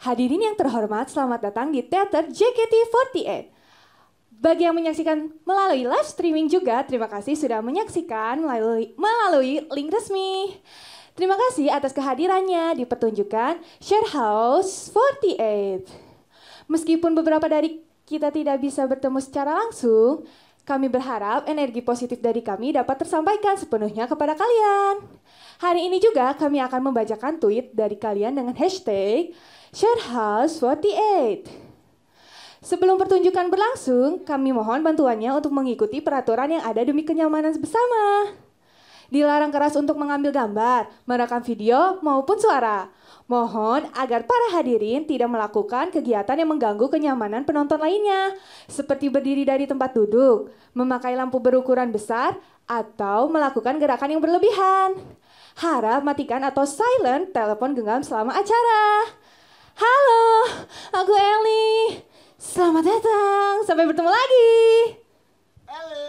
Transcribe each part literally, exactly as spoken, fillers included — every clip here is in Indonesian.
Hadirin yang terhormat, selamat datang di Teater J K T empat puluh delapan. Bagi yang menyaksikan melalui live streaming juga, terima kasih sudah menyaksikan melalui, melalui link resmi. Terima kasih atas kehadirannya di pertunjukan Share House empat puluh delapan. Meskipun beberapa dari kita tidak bisa bertemu secara langsung, kami berharap energi positif dari kami dapat tersampaikan sepenuhnya kepada kalian. Hari ini juga kami akan membacakan tweet dari kalian dengan hashtag Share House empat puluh delapan. Sebelum pertunjukan berlangsung, kami mohon bantuannya untuk mengikuti peraturan yang ada demi kenyamanan bersama. Dilarang keras untuk mengambil gambar, merekam video, maupun suara. Mohon agar para hadirin tidak melakukan kegiatan yang mengganggu kenyamanan penonton lainnya, seperti berdiri dari tempat duduk, memakai lampu berukuran besar, atau melakukan gerakan yang berlebihan. Harap matikan atau silent telepon genggam selama acara. Halo, aku Eli. Selamat datang, sampai bertemu lagi. Eli.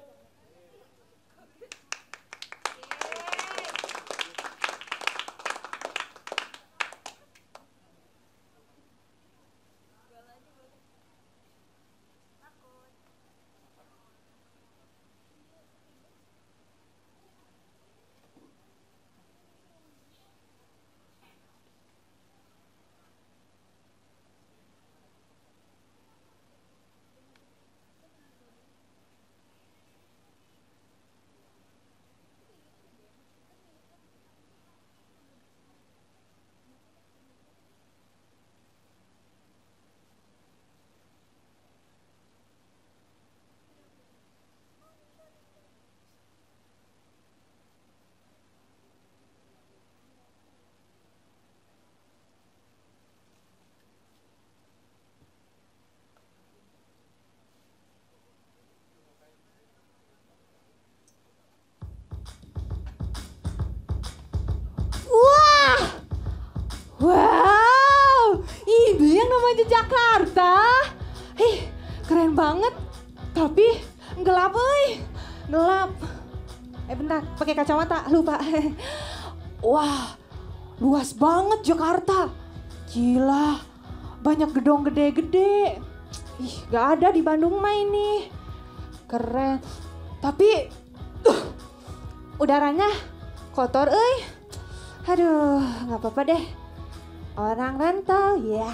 Wow, ini yang namanya Jakarta. Ih, keren banget. Tapi gelap, euy. Gelap. Eh bentar, pakai kacamata, lupa. Wah, luas banget Jakarta. Gila, banyak gedung gede-gede. Ih, gak ada di Bandung mah ini. Keren. Tapi, uh, udaranya kotor, euy. Aduh, gak apa-apa deh. Orang rantau, ya.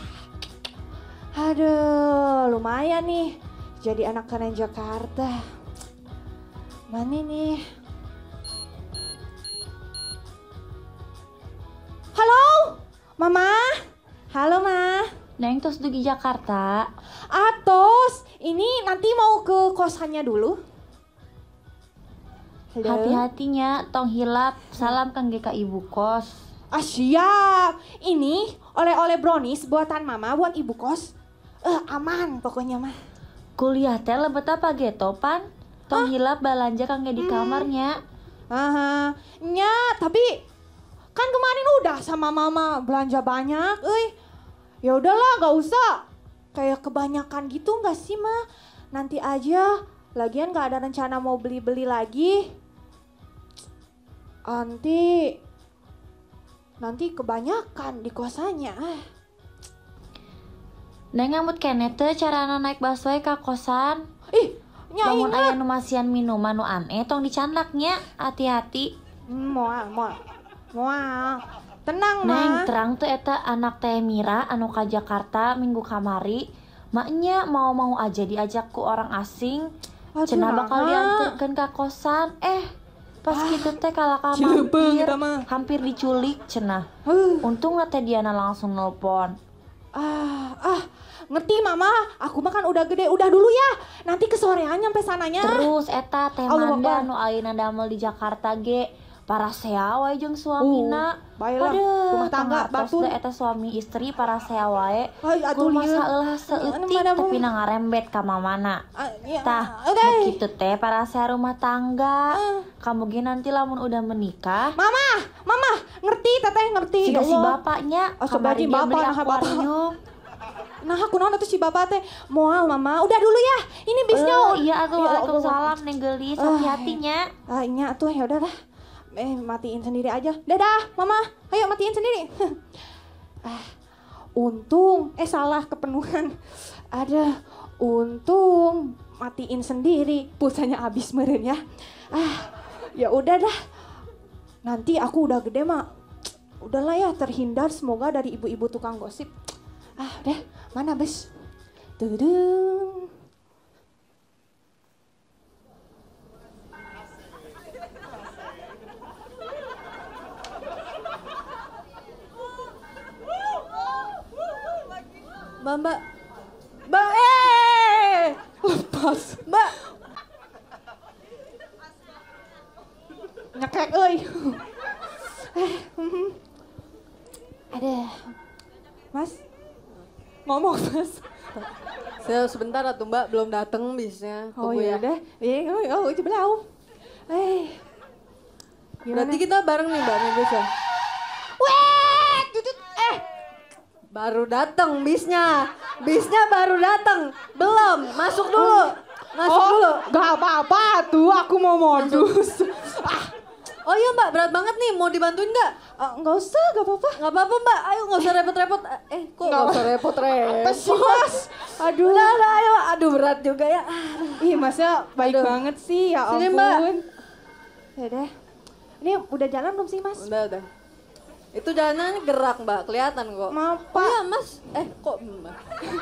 Aduh, lumayan nih. Jadi anak keren Jakarta. Mana nih? Halo, Mama. Halo, Ma. Neng tos dugi Jakarta. Atos, ini nanti mau ke kosannya dulu. Halo. Hati-hatinya, tong hilap. Salam kangge ka ibu kos. Ah siap, ini oleh-oleh brownies buatan Mama buat ibu kos. Eh aman pokoknya mah. Kuliah teh lebet apa gitu pan? Tong hilap balanja kangge di kamarnya. Aha, nya tapi kan kemarin udah sama Mama belanja banyak, euy. Ya udahlah, gak usah. Kayak kebanyakan gitu nggak sih mah? Nanti aja. Lagian gak ada rencana mau beli-beli lagi. Nanti Nanti kebanyakan di kosannya. Neng ngamut kene teh carana naik busway ka kosan. Ih, nya Lamun ingat. aya nu masian minuman nu aneh tong dicandaknya. Hati-hati. Moal, moal. Moal. Tenang, Neng Ma. terang tuh eta anak teh Mira anu ka Jakarta minggu kamari. Maknya mau-mau aja diajak ku orang asing. Aduh, Cenah bakal naha. dianterkeun ka kosan. Eh, pas Ah, gitu teh kalaka cileupeuh mampir, eta mah. hampir diculik cenah. Huh. Untung teh Diana langsung nelpon. Ah, ah, ngerti Mama. Aku mah kan udah gede, udah dulu ya. Nanti kesorean nyampe sananya. Terus eta teh Allah Manda Akbar. nu ayeuna damel di Jakarta ge parasea wae jeung suamina. Uh, baiklah, rumah tangga, batur. batur. Eta suami istri parasea wae. Ay, atuh Kumaha lieu. saeulah Anu seutik mana, Bu? tapi nangarembet ka mamana. Ah, ya, Tah, oke. nu kitu teh parasea rumah tangga. Ah. Kamu ge nanti lamun udah menikah, Mama, Mama, ngerti, teteh ngerti. siga Ya si Allah. bapaknya Astagfirullahaladzim, kamari dia beli bapak, nah, bapak. akuarium. Nah, aku naon atuh si bapak teh. Moal, Mama. Udah dulu ya. Ini bisnya. Oh iya atuh, Ya Allah. waalaikumsalam Neng Gelis, Ah, hati-hatinya. Ah, nya tuh ya udahlah. Eh, matiin sendiri aja. Dadah, Mama. Ayo matiin sendiri. ah, untung, eh salah kepenuhan. Ada, untung matiin sendiri, pulsanya habis meren ya. Ah, ya udah dah. Nanti aku udah gede mah, udahlah ya terhindar semoga dari ibu-ibu tukang gosip. Ah, udah, mana bes? Tudung. Mbak, mbak, mbak, eh, Lepas. mbak, Nyekek euy. Eh, hmm. Ada. Mas. Ngomong, Mas. saya sebentar atuh mbak, belum dateng bisnya. Oh Tunggu ya udah. Iya, oh, oh, itu belau. Eh. Gimana? Berarti kita bareng nih mbak nih bis ya. Weh, tutut. Eh, Baru dateng bisnya, bisnya baru dateng, belum, masuk dulu, masuk oh, dulu. Gak apa-apa tuh, aku mau modus. Ah, Oh iya mbak, berat banget nih, mau dibantuin nggak? eh, nggak usah, gak apa-apa. Nggak apa-apa mbak, ayo nggak usah repot-repot. Eh kok nggak usah Apa repot-repot? sih, Mas? Aduh. Udah, udah, ayo, aduh berat juga ya. Ih, Masnya baik Aduh. banget sih, ya ampun. Sini, Mbak. Ya udah. Ini udah jalan belum sih, Mas? Udah, udah. Itu jalannya gerak mbak, kelihatan kok. Maaf, Oh Pak. iya mas, eh kok mbak?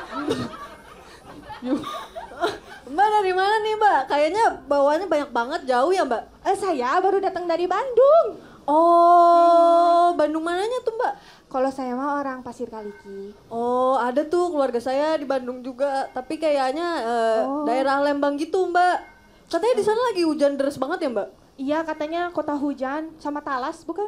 Mbak dari mana nih mbak? Kayaknya bawanya banyak banget, jauh ya mbak? Eh, saya baru datang dari Bandung. Oh, Bandung mananya tuh mbak? Kalau saya mah orang Pasir Kaliki. Oh, ada tuh keluarga saya di Bandung juga, tapi kayaknya eh, Oh. daerah Lembang gitu mbak. Katanya di sana lagi hujan deras banget ya mbak? Iya, katanya kota hujan sama talas, bukan?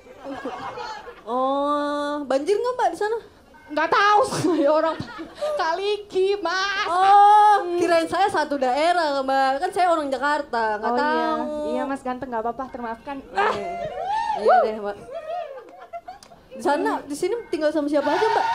Oh, banjir nggak mbak di sana? Nggak tahu, saya orang Kaliki, Mas. Oh, kirain saya satu daerah mbak, kan saya orang Jakarta, nggak Oh iya, tahu. iya Mas ganteng, nggak apa-apa, termaafkan. Ah. Iya deh mbak. Di sana, di sini tinggal sama siapa aja mbak?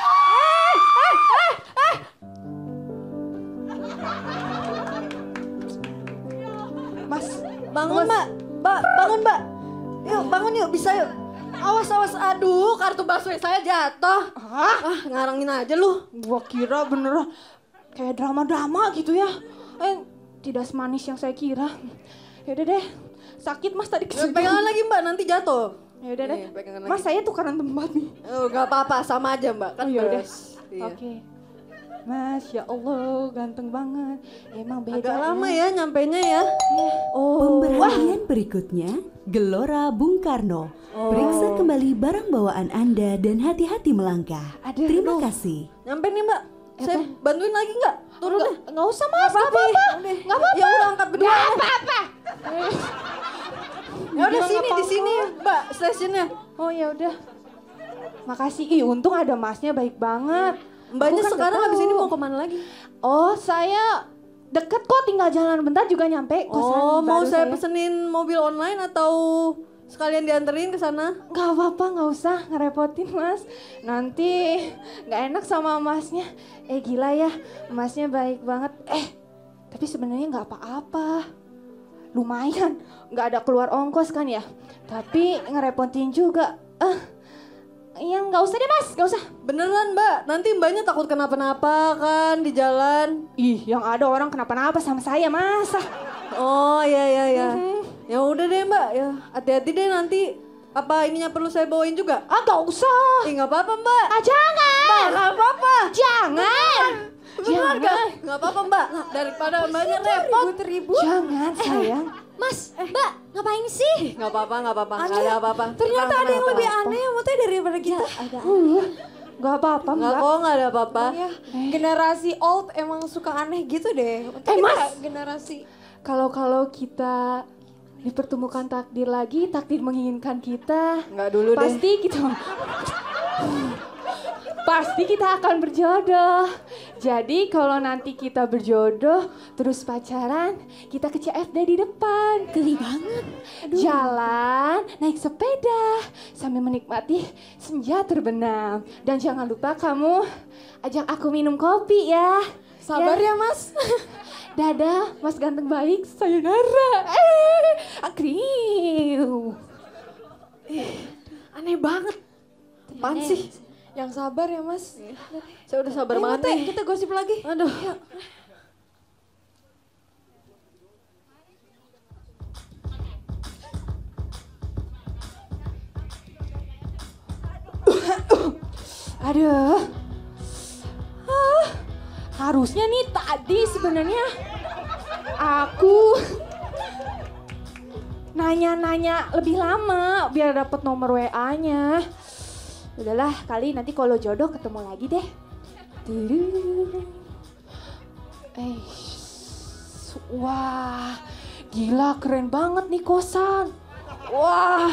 Mas, Bangun mbak, mbak, bangun mbak. Yuk bangun yuk, bisa yuk. Awas awas, aduh kartu busway saya jatuh. ah, Ah ngarangin aja lu. gua kira bener kayak drama-drama gitu ya. Eh, tidak semanis yang saya kira. Yaudah deh, sakit Mas tadi Ya, kesini. pegangan lagi mbak, nanti jatuh. Ya udah deh. Nih, pegangan Mas lagi. saya tukaran tempat nih. Oh, gak apa-apa, sama aja mbak, kan Oh, ya udah. bes. Iya. Oke. Mas, ya Allah, ganteng banget. Emang beda. Agak lama ya nyampenya ya. Oh, Pemberhentian berikutnya, Gelora Bung Karno. Periksa kembali barang bawaan Anda dan hati-hati melangkah. Aduh, Terima aduh. kasih. Nyampe nih mbak, saya bantuin lagi nggak? Turun deh. Nggak, nggak usah Mas, nggak apa-apa. Nggak apa-apa. Ya udah angkat berdua. Nggak apa-apa. Ya udah Nggak sini di apa-apa. sini mbak stasiunnya. Oh ya udah. Makasih. Ih, untung ada Masnya baik banget. Mbaknya Aku kan sekarang nggak habis ini tahu. mau kemana lagi? Oh, saya deket kok, tinggal jalan bentar juga nyampe kosan Oh, mau baru saya pesenin mobil online atau sekalian dianterin ke sana? Gak apa-apa, gak usah ngerepotin Mas. Nanti gak enak sama Masnya. Eh gila ya, Masnya baik banget. Eh, tapi sebenarnya gak apa-apa. Lumayan, gak ada keluar ongkos kan ya. Tapi ngerepotin juga. Eh, yang gak usah deh Mas, gak usah. Beneran mbak, nanti mbaknya takut kenapa-napa kan di jalan. Ih, yang ada orang kenapa-napa sama saya masa. Oh iya iya iya. Mhm. Ya udah deh mbak, ya hati-hati deh nanti. Apa ininya perlu saya bawain juga? Ah gak usah. Eh nggak apa-apa mbak. Ah jangan. Mbak nggak apa-apa. Jangan. Beneran nggak? Nggak apa-apa mbak. Nah, daripada mbaknya repot. Jangan sayang. Mas, Mbak, ngapain sih? Nggak apa-apa nggak apa-apa. Nggak ada apa-apa. Ternyata Tenang, ada yang tenang, lebih tenang. aneh motonya daripada kita. Uh, gak apa-apa Nggak mbak. kok nggak ada apa-apa. Ya, generasi old emang suka aneh gitu deh. Untuk Eh, kita Mas. generasi Kalau-kalau kita dipertemukan takdir lagi, takdir menginginkan kita, Nggak dulu deh. pasti kita pasti kita akan berjodoh. Jadi kalau nanti kita berjodoh, terus pacaran, kita ke C F D di depan. Geli banget. Jalan, naik sepeda, sambil menikmati senja terbenam. Dan jangan lupa kamu ajak aku minum kopi ya. sabar ya, Mas. Dadah, Mas ganteng baik, sayonara. Eh, akriu. Aneh banget. Apaan sih? Yang sabar ya mas. Saya udah sabar Ayo, banget Teh, nih. kita gosip lagi. Aduh. Aduh. Ah, harusnya nih tadi sebenarnya aku nanya-nanya lebih lama biar dapet nomor W A-nya. Udahlah, kali nanti kalau jodoh ketemu lagi deh. Tiru. Eh, wah, gila keren banget nih kosan. Wah,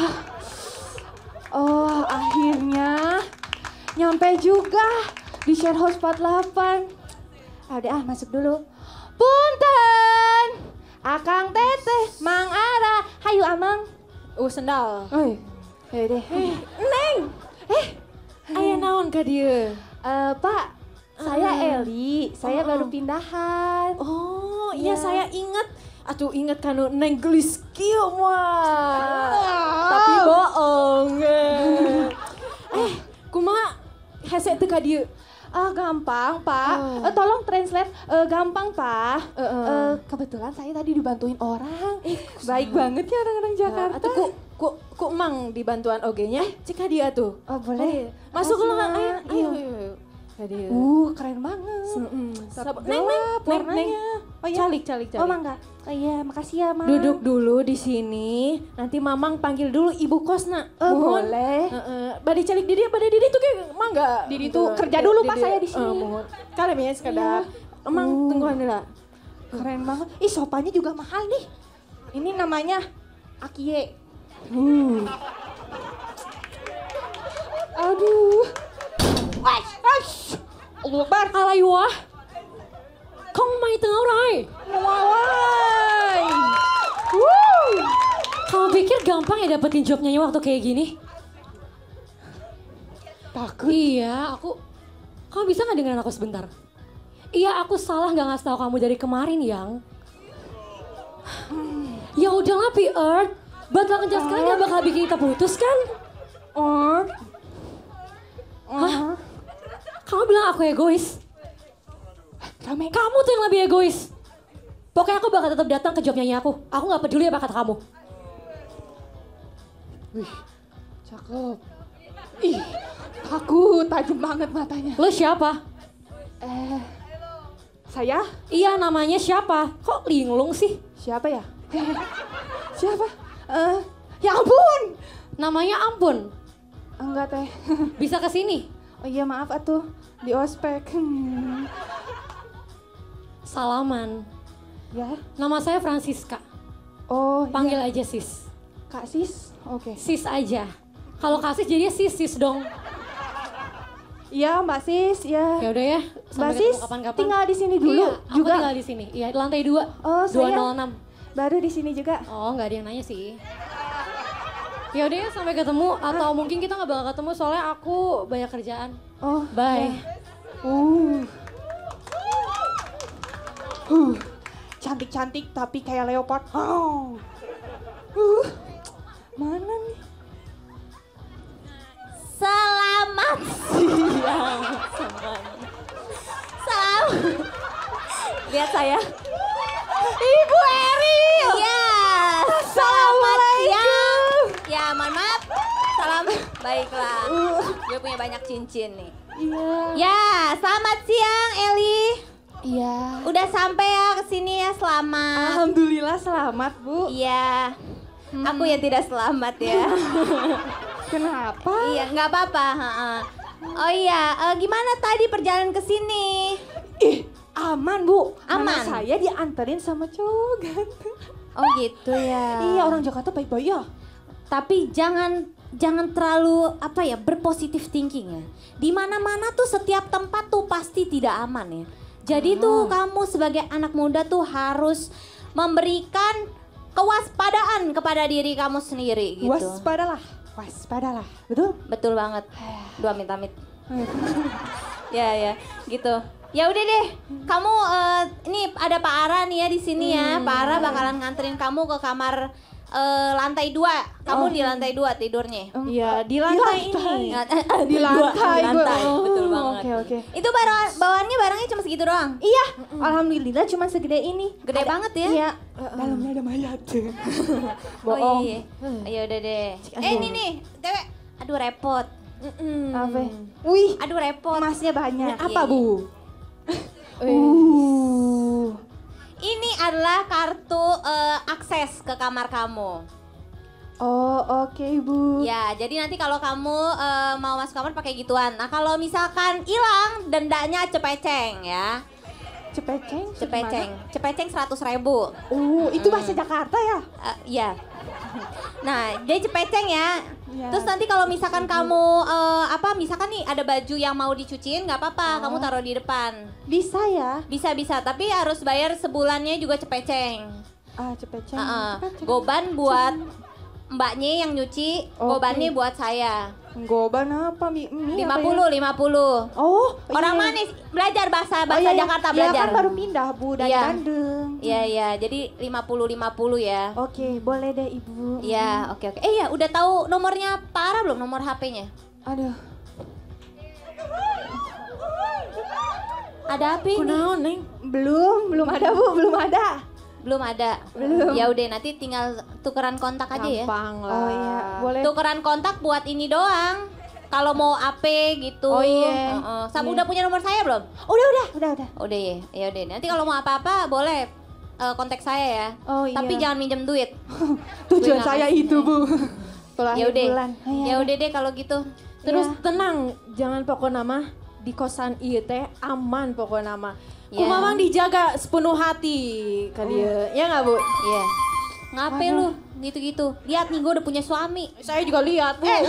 oh akhirnya nyampe juga di share house empat puluh delapan. Ah, udah ah, masuk dulu. Punten, Akang Teteh, Mang Ara, hayu Amang. Uh, sendal. Oi, ayo deh. Neng. Eh, Aya naon ka dieu? eh, Pak, saya Ah. Eli, saya Oh, baru oh. pindahan. Oh, iya Iya. saya ingat. Atuh inget kanu Neng gelis kieu mah. Ah. Tapi bohong. Eh, kumaha hese teu ka dieu? Ah, gampang, Pak. Oh. Eh, tolong translate. Eh, gampang, Pak. Eh, eh. Eh, kebetulan saya tadi dibantuin orang. Baik banget ya orang-orang Jakarta. Atuh ku ku ku emang dibantuan oge nya. Cik ka dieu atuh. Oh, boleh. Masuk Makasih, lah, Mak. ayo, ayo, Iya. ayo, ayo. Ka dieu. Uh, keren banget. Mm, Sab- Neng, neng, gelap neng, neng. warnanya. Oh, iya? Calik, calik, calik. Oh, Mangga. Oh iya, makasih ya, Mang. Duduk dulu di sini. Nanti Mamang panggil dulu ibu kosna. Eh, Mohon. boleh. Heeh. Bade calik didi, bade didi tuh kayak mangga. Didi tuh kerja dulu, Pak, saya di sini. Eh, mohon. Kalem ya sekadar. Iya. Emang Uh. tungguan heula. Keren banget. Ih, sopanya juga mahal nih. Ini namanya Akie. Uh. Aduh. Ash, ash. Allah Akbar. Alay wah. Kong mai tengah urai. Wawai. Woo. Kamu pikir gampang ya dapetin job nyanyi waktu kayak gini? Takut. Iya, aku... Kamu bisa nggak dengerin aku sebentar? Iya, aku salah nggak ngasih tahu kamu dari kemarin, Yang. Ya udahlah, P Earth. Batal kerja sekali nggak bakal bikin kita putus kan? Or. Hah? Kamu bilang aku egois? Rame. Kamu tuh yang lebih egois. Pokoknya aku bakal tetap datang ke job nyanyi aku. Aku nggak peduli apa kata kamu. Wih, cakep. Ih, takut, tajam banget matanya. Lo siapa? Eh, saya? Iya, namanya siapa? Kok linglung sih? Siapa ya? Siapa? Eh, ya ampun. Namanya Ampun. Enggak teh. Bisa ke sini. Oh iya maaf atuh, di ospek. Hmm. Salaman. Ya. Nama saya Francisca. Oh, Panggil iya. aja Sis. Kak Sis. Oke. Sis aja. Kalau Kak Sis jadinya Sis Sis dong. Iya, Mbak Sis, ya. Ya udah ya. Mbak Sampai Sis ketemu kapan-kapan. tinggal di sini dulu Iya, aku juga. tinggal di sini. Iya, di lantai dua. Oh, dua saya nol enam. baru di sini juga. Oh, nggak ada yang nanya sih. Ya udah ya, sampai ketemu atau mungkin kita nggak bakal ketemu soalnya aku banyak kerjaan. Oh, Bye. ya. Uh. Huh. Cantik-cantik tapi kayak leopard. Oh. Uh. Mana nih? Selamat siang semuanya. Salam. Lihat saya. Ibu Eril. Ya, selamat siang. Ya, mohon maaf. Salam. Baiklah. Gue punya banyak cincin nih. Iya. Ya, selamat siang Eli. Iya. Udah sampai ya ke sini ya, selamat. Alhamdulillah selamat, Bu. Iya. Aku yang tidak selamat ya. Kenapa? Iya, nggak apa-apa. ha-ha. Oh iya, eh, gimana tadi perjalanan ke sini? Ih, aman, Bu. Aman? Mama saya dianterin sama cowok ganteng. Oh gitu ya. Iya, orang Jakarta baik-baik ya. Tapi jangan jangan terlalu apa ya berpositif thinking ya. Di mana-mana tuh setiap tempat tuh pasti tidak aman ya. Jadi tuh kamu sebagai anak muda tuh harus memberikan kewaspadaan kepada diri kamu sendiri gitu. Waspadalah, waspadalah. Betul? Betul banget. Dua amit-amit. Ya ya, gitu. Ya udah deh, kamu uh, ini ada Pak Ara nih ya di sini ya. Pak Ara bakalan nganterin kamu ke kamar uh, lantai dua. Kamu Oh. di lantai dua tidurnya. Iya, di lantai ini. Di lantai, di lantai. Bu. Betul Oh, banget. Oke, oke. Itu bawa- bawaannya barangnya cuma segitu doang. Iya, alhamdulillah cuma segede ini. Gede Ada- banget ya. Iya, dalamnya ada mayat. Oh Bohong. iya. Ya udah deh. Eh ini nih, Dewe. Aduh repot. Apa? Wih, Aduh repot. emasnya banyak. Apa, Bu? Uh. Ini adalah kartu eh, akses ke kamar kamu. Oh, oke, Bu. Ya, jadi nanti kalau kamu eh, mau masuk kamar pakai gituan. Nah, kalau misalkan hilang, dendanya cepeceng ya. Cepeceng. Cepeceng. Cepeceng seratus ribu. Uh, itu bahasa Jakarta ya? Eh, Iya. Nah, dia cepeceng ya. Ya. Terus nanti kalau misalkan kamu eh, apa misalkan nih ada baju yang mau dicuciin nggak apa-apa, kamu taruh di depan. Bisa ya? Bisa bisa, tapi harus bayar sebulannya juga cepeceng. Ah, cepeceng. Heeh. Cepeceng. Goban buat mbaknya yang nyuci, Oke. gobannya buat saya. Goban apa? Mi, mie lima apa puluh, ya? lima puluh. Oh, Orang iya. manis belajar bahasa Oh, bahasa iya, iya. Jakarta Iya, belajar. kan baru pindah, Bu, dari Iya. Bandung. Iya iya, jadi lima puluh lima puluh ya. Oke, boleh deh, Ibu. Iya, oke oke. Eh ya, udah tahu nomornya Pak Ara belum? Nomor H P-nya? Aduh. Ada apa ini? Kunaon, Neng? Belum, belum ada, Bu, belum ada. Belum ada. Belum. Ya udah nanti tinggal tukeran kontak aja ya. Gampang lah. Oh iya, boleh. Tukeran kontak buat ini doang. Kalau mau A P gitu. Oh, iya. Heeh. Sam udah punya nomor saya belum? Udah, udah, udah, udah. Udah ya. Ya udah. Nanti kalau mau apa-apa boleh eh, kontak saya ya. Oh, iya. Tapi jangan minjem duit. Tujuan Gue nggak saya kasih. itu, Bu. Kalau Ya akhir udah. bulan. Oh, iya. Ya udah deh kalau gitu. Terus Iya. tenang, jangan pokoknya mah di kosan ieu teh aman pokoknya mah. Ku Ya. mamang dijaga sepenuh hati ka dieu. Ya enggak, Bu? Iya. Ngapain Aduh. lu gitu-gitu? Lihat nih gue udah punya suami. Saya juga lihat, Bu.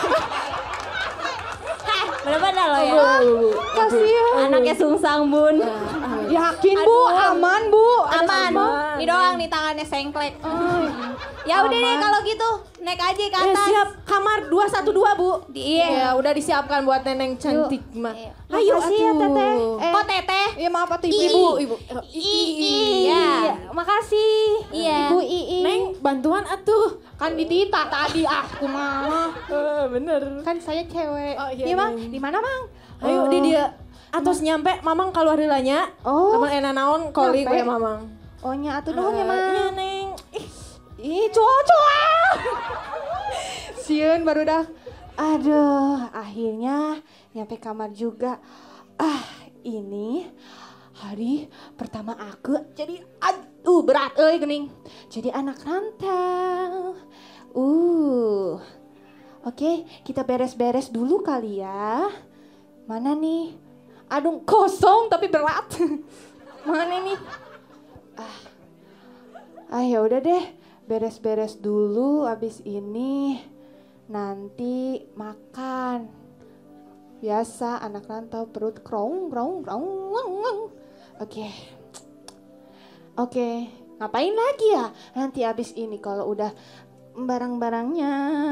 Bener-bener loh ya. Kasihan. Anaknya sungsang bun. Yakin, Bu, aman, Bu. Ada Aman. aman. Ini doang nih tangannya sengklek. Ya udah deh Aman. kalau gitu naik aja ke Eh, atas. siap kamar dua satu dua, Bu. Di- iya. Ya, udah disiapkan buat neneng cantik mah. Iya. Ayo Makasih ya, atuh. Teteh. Eh, Kok teteh? Iya, maaf atuh, Ibu, Ibu. ibu. Iya. Makasih. Iya. Ibu Ii. Neng, bantuan atuh. Kan ditita tadi aku mah. Eh, bener. Kan saya cewek. Oh, iya, Iya, Mang. iya. Di mana, Mang? Ayo Oh. di dia atos nyampe mamang keluar heulanya. Oh. Lamun enak naon koli Nyampe. gue mamang. Oh, nya atuh nuhun ya, Mang. Iya, Neng. Ih, Ih, coa-coa. Sieun baru dah. Aduh, akhirnya nyampe kamar juga. Ah, ini hari pertama aku jadi aduh berat euy geuning. Jadi anak rantau. Uh. Oke, kita beres-beres dulu kali ya. Mana nih? Aduh, kosong tapi berat. Mana nih? Ah. Ah, ya udah deh. Beres-beres dulu abis ini nanti makan. Biasa anak rantau perut krong krong krong. Oke. Oke, ngapain lagi ya? Nanti abis ini kalau udah barang-barangnya.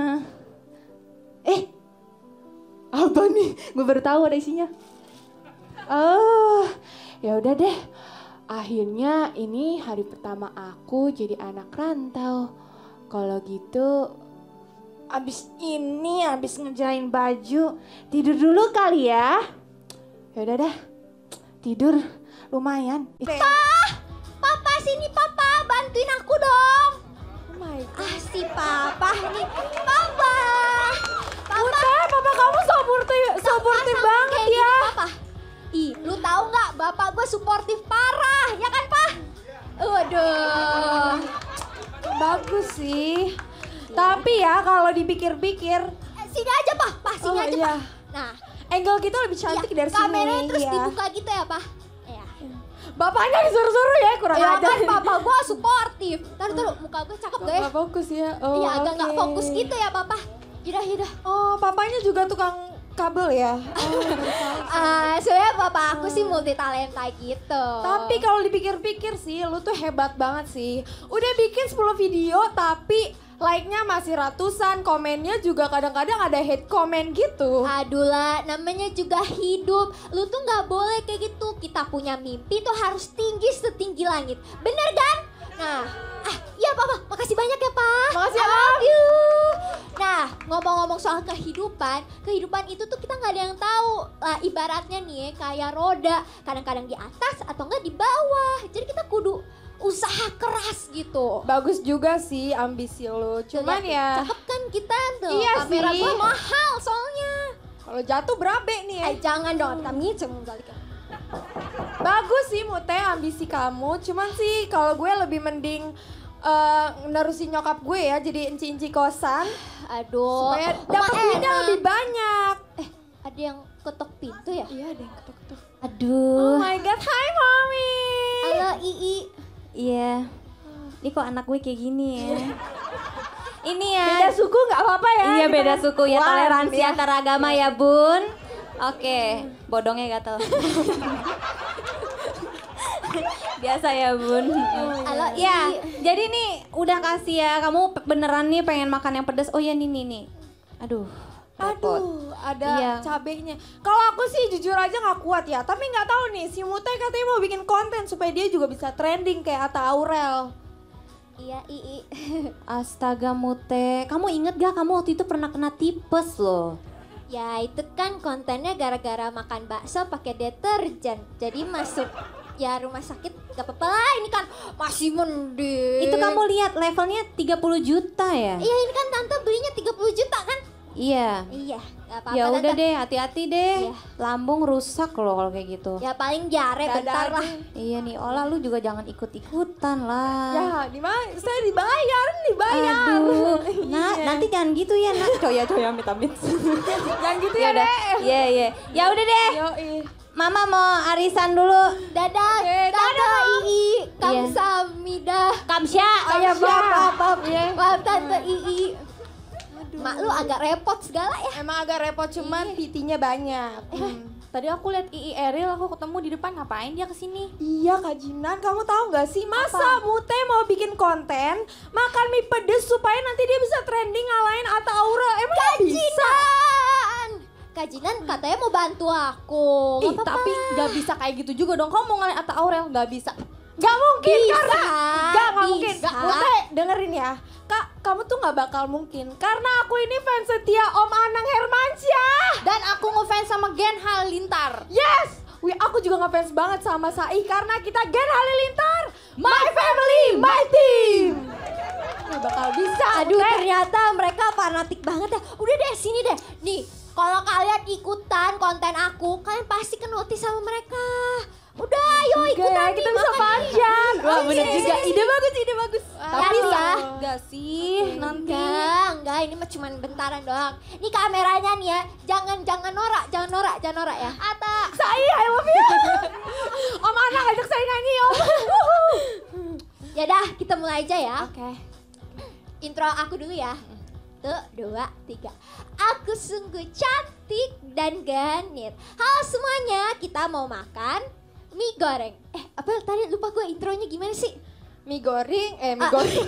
Eh, apa nih? Gue baru tahu ada isinya. Oh, ya udah deh. Akhirnya ini hari pertama aku jadi anak rantau. Kalau gitu, abis ini abis ngerjain baju, tidur dulu kali ya. Ya udah dah, tidur lumayan. Eh, Papa sini papa, bantuin aku dong. Oh my God. Ah si papa nih. Papa. Papa. papa kamu suportif, suportif banget Kayak ya. gini, papa. Ih, lu tahu nggak bapak gue suportif parah, ya kan, Pak? Waduh. Bagus sih. Tapi ya kalau dipikir-pikir, Eh, Sini aja, Pak. Pak, sini Oh, aja, iya. Pak. Nah, angle kita lebih cantik iya, dari sini. kameranya terus ya. dibuka gitu ya, Pak? Iya. Bapaknya disuruh-suruh ya, kurang Ya ajar. kan papa gue suportif. Ntar dulu muka gue cakep gak ya? Nggak fokus ya. Oh, Iya agak nggak oke. fokus gitu ya papa. Yaudah yaudah. Oh, papanya juga tukang kabel ya. Ah, sebenarnya bapak aku sih multi talenta gitu. Tapi kalau dipikir-pikir sih, lu tuh hebat banget sih. Udah bikin sepuluh video tapi like-nya masih ratusan, komennya juga kadang-kadang ada hate comment gitu. Aduh lah, namanya juga hidup. Lu tuh nggak boleh kayak gitu. Kita punya mimpi tuh harus tinggi setinggi langit. Bener kan? Nah, ah, iya Papa, makasih banyak ya Pak. Makasih ya, I Pak. love you. Nah, ngomong-ngomong soal kehidupan, kehidupan itu tuh kita nggak ada yang tahu. Lah, ibaratnya nih kayak roda, kadang-kadang di atas atau enggak di bawah. Jadi kita kudu usaha keras gitu. Bagus juga sih ambisi lu. Cuman Lihat, ya, cakep kan kita tuh. Iya Kamera sih. gua mahal soalnya. kalau jatuh berabe nih ya. Eh jangan dong, kami cuma balik. Bagus sih Mute ambisi kamu. Cuman sih kalau gue lebih mending eh, nerusin nyokap gue ya jadi enci-enci kosan. Aduh, Supaya Oma dapat duitnya enak. lebih banyak. Eh, ada yang ketok pintu ya? Iya ada yang ketuk-ketuk. Oh Aduh. my god, hi mommy. Halo Ii. Iya. Ini kok anak gue kayak gini ya. Ini ya. Beda suku nggak apa-apa ya. Iya kita beda kan suku ya, one, toleransi ya. antar agama ya bun. Oke, bodongnya gatel. Biasa ya bun. Halo Ya, Ii. jadi nih udah kasih ya, kamu beneran nih pengen makan yang pedas. Oh ya nih nih nih. Aduh, repot. Aduh, ada Iya. cabenya. Kalau aku sih jujur aja nggak kuat ya. Tapi nggak tahu nih, si Mute katanya mau bikin konten supaya dia juga bisa trending kayak Atta Aurel. Iya Ii. Astaga Mute, kamu inget gak kamu waktu itu pernah kena tipes loh? Ya itu kan kontennya gara-gara makan bakso pakai deterjen. Jadi masuk ya rumah sakit gak apa-apa lah, ini kan masih mending. Itu kamu lihat levelnya tiga puluh juta ya? Iya ini kan tante belinya tiga puluh juta kan? Iya. Iya, gak apa-apa Ya udah Tante. deh, hati-hati deh. Iya. Lambung rusak loh kalau kayak gitu. Ya paling diare Dadah bentar aja. lah. Iya nih, Ola lu juga jangan ikut-ikutan lah. Ya, di mana? Saya dibayar, dibayar. Aduh, nah Iya. nanti jangan gitu ya nak. Coya coya amit amit. Jangan gitu Ya ya, udah, Dek. iya iya. Ya udah deh. Yoi. Mama mau arisan dulu. Dadah, Eh, Tante dadah, Ii. Iya. Kamsahamnida. Kamsya. Oh ya, maaf, maaf, maaf ya. Maaf Tante Ii. Mak lu agak repot segala ya. Emang agak repot, cuman P T-nya banyak. Hmm. Tadi aku lihat Ii Eril, aku ketemu di depan, ngapain dia kesini? Iya Kak Jinan, kamu tahu nggak sih masa Mute mau bikin konten makan mie pedes supaya nanti dia bisa trending ngalahin Atta Aurel? Emang nggak bisa? Kajinan. Kajinan katanya mau bantu aku. Gak Ih, apa-apa. tapi gak bisa kayak gitu juga dong. Kamu mau ngalahin Atta Aurel, gak bisa. Gak mungkin Bisa, karena Gak, gak mungkin bisa. Gak, Mute dengerin ya Kak, kamu tuh gak bakal mungkin karena aku ini fans setia Om Anang Hermansyah. Dan aku ngefans sama Gen Halilintar. Yes, Wih, aku juga ngefans banget sama Sai karena kita Gen Halilintar, my family, my team. Gak bakal bisa. Aduh Mute. ternyata mereka fanatik banget ya. Udah deh sini deh. Nih kalau kalian ikutan konten aku, kalian pasti ke notice sama mereka. Udah ayo Enggak ikutan ya, kita nih, bisa makanya. panjang. Wah, bener juga. Ide bagus, ide bagus. Tapi ya. Enggak sih, nanti. Enggak, enggak ini mah cuman bentaran doang. Ini kameranya nih ya. Jangan jangan norak, jangan norak, jangan norak ya. Ata. Sai, I love you. Om Anang ajak saya nyanyi, Om. Ya dah, kita mulai aja ya. Oke. Intro aku dulu ya. Satu, dua, tiga. Aku sungguh cantik dan genit. Halo semuanya, kita mau makan mie goreng. Eh, apa tadi lupa gue intronya gimana sih? Mie goreng, eh mie Ah. goreng.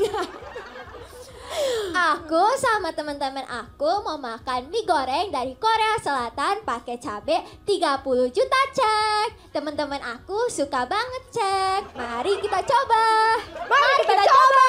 Aku sama teman-teman aku mau makan mie goreng dari Korea Selatan pakai cabe tiga puluh juta cek. Teman-teman aku suka banget cek. Mari kita coba. Mari, kita, coba.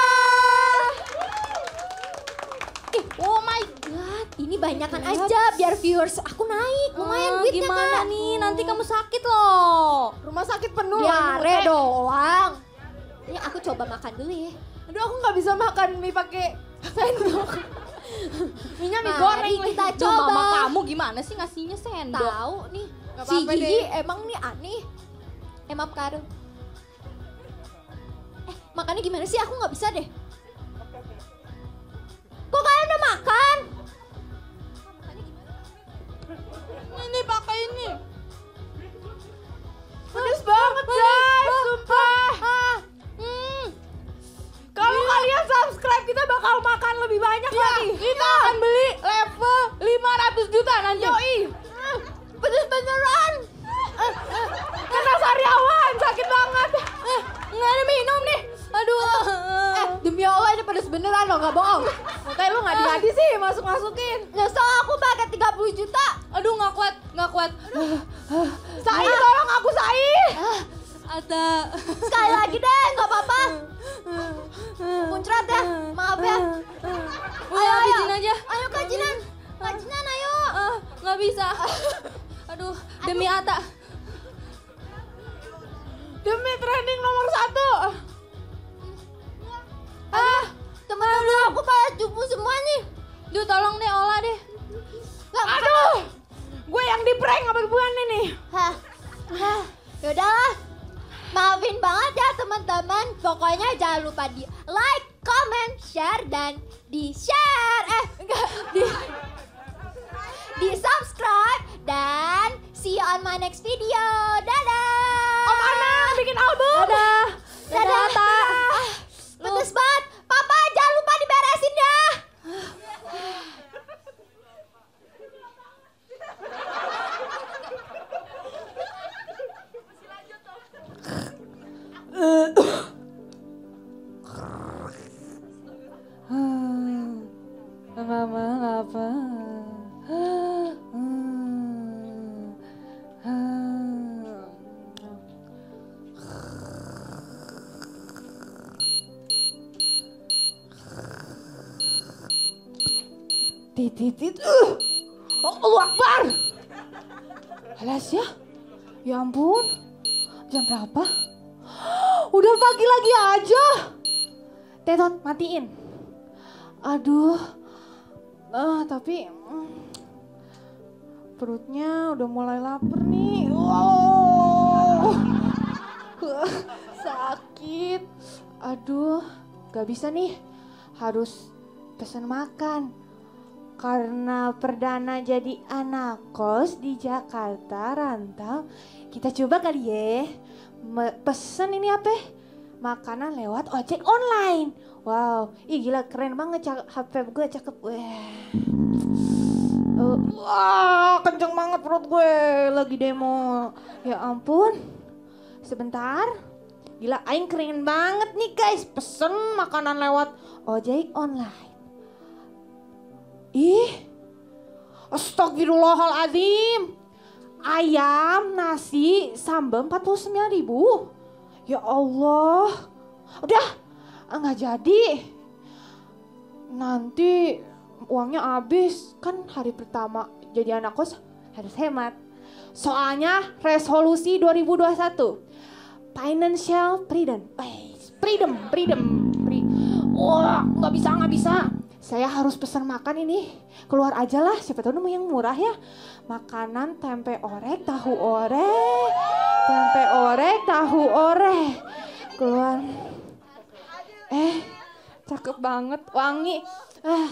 Ih, oh my god, ini banyakan aja biar viewers aku naik. Lumayan Eh, duitnya gimana Kak. nih? Nanti kamu sakit loh. Rumah sakit penuh loh. Diare ini, Mute. doang. Ini aku coba makan dulu ya. Aduh, aku nggak bisa makan mie pakai sendok. Minyak mie Mari goreng. kita Duh, coba. mama kamu gimana sih ngasihnya sendok? Tahu nih. Gak Si apa-apa Gigi deh. emang nih aneh. Eh maaf Karung. Eh makannya gimana sih? Aku nggak bisa deh. Kok kalian udah makan? Ini pakai ini. Pedes banget guys, sumpah. Hmm. Kalau kalian subscribe kita bakal makan lebih banyak lagi. Kita akan beli level lima ratus juta nanti. Yoi. masukin. Nyesel aku pakai tiga puluh juta. Aduh nggak kuat, nggak kuat. Sai, tolong aku Sai. Ada. Sekali lagi deh, nggak apa-apa. Muncrat ya, maaf ya. Ayo, habisin aja. Ayo kajinan, kajinan ayo. Ah, nggak bisa. Aduh, demi Ata. Demi trending nomor satu. Ah, teman-teman aku pada cupu semua nih. Duh, tolong deh olah deh. Aduh, gue yang di prank apa bukan ini? Hah, hah, yaudahlah. Maafin banget ya teman-teman. Pokoknya jangan lupa di like, comment, share, dan di share. Eh, enggak, di di subscribe dan see you on my next video. Dadah. Om Anang bikin album. Dadah. Dadah, Ata. Ah, pedes banget. Papa jangan lupa diberesin ya. Mama apa? Titit, uh, Allah Akbar. Alas ya, ya ampun, jam berapa? Udah pagi lagi aja. Tetot, matiin. Aduh, ah tapi mm, perutnya udah mulai lapar nih. Wow, sakit. Aduh, gak bisa nih, harus pesan makan. Karena perdana jadi anak kos di Jakarta rantau, kita coba kali ya me- pesen ini apa? Makanan lewat ojek online. Wow, ih gila keren banget H P gue cakep. Wah, uh, wah kenceng banget perut gue lagi demo. Ya ampun, sebentar. Gila, aing keren banget nih guys, pesen makanan lewat ojek online. Ih, astagfirullahaladzim. Ayam, nasi, sambal empat puluh sembilan ribu. Ya Allah. Udah, nggak jadi. Nanti uangnya habis. Kan hari pertama jadi anak kos harus hemat. Soalnya resolusi dua ribu dua puluh satu. Financial freedom. Eh, freedom, freedom. Free. Wah, nggak bisa, nggak bisa. Saya harus pesan makan ini, keluar aja lah, siapa tahu nemu yang murah ya. Makanan tempe orek, tahu orek, tempe orek, tahu orek. Keluar. Eh, cakep banget, wangi. Ah,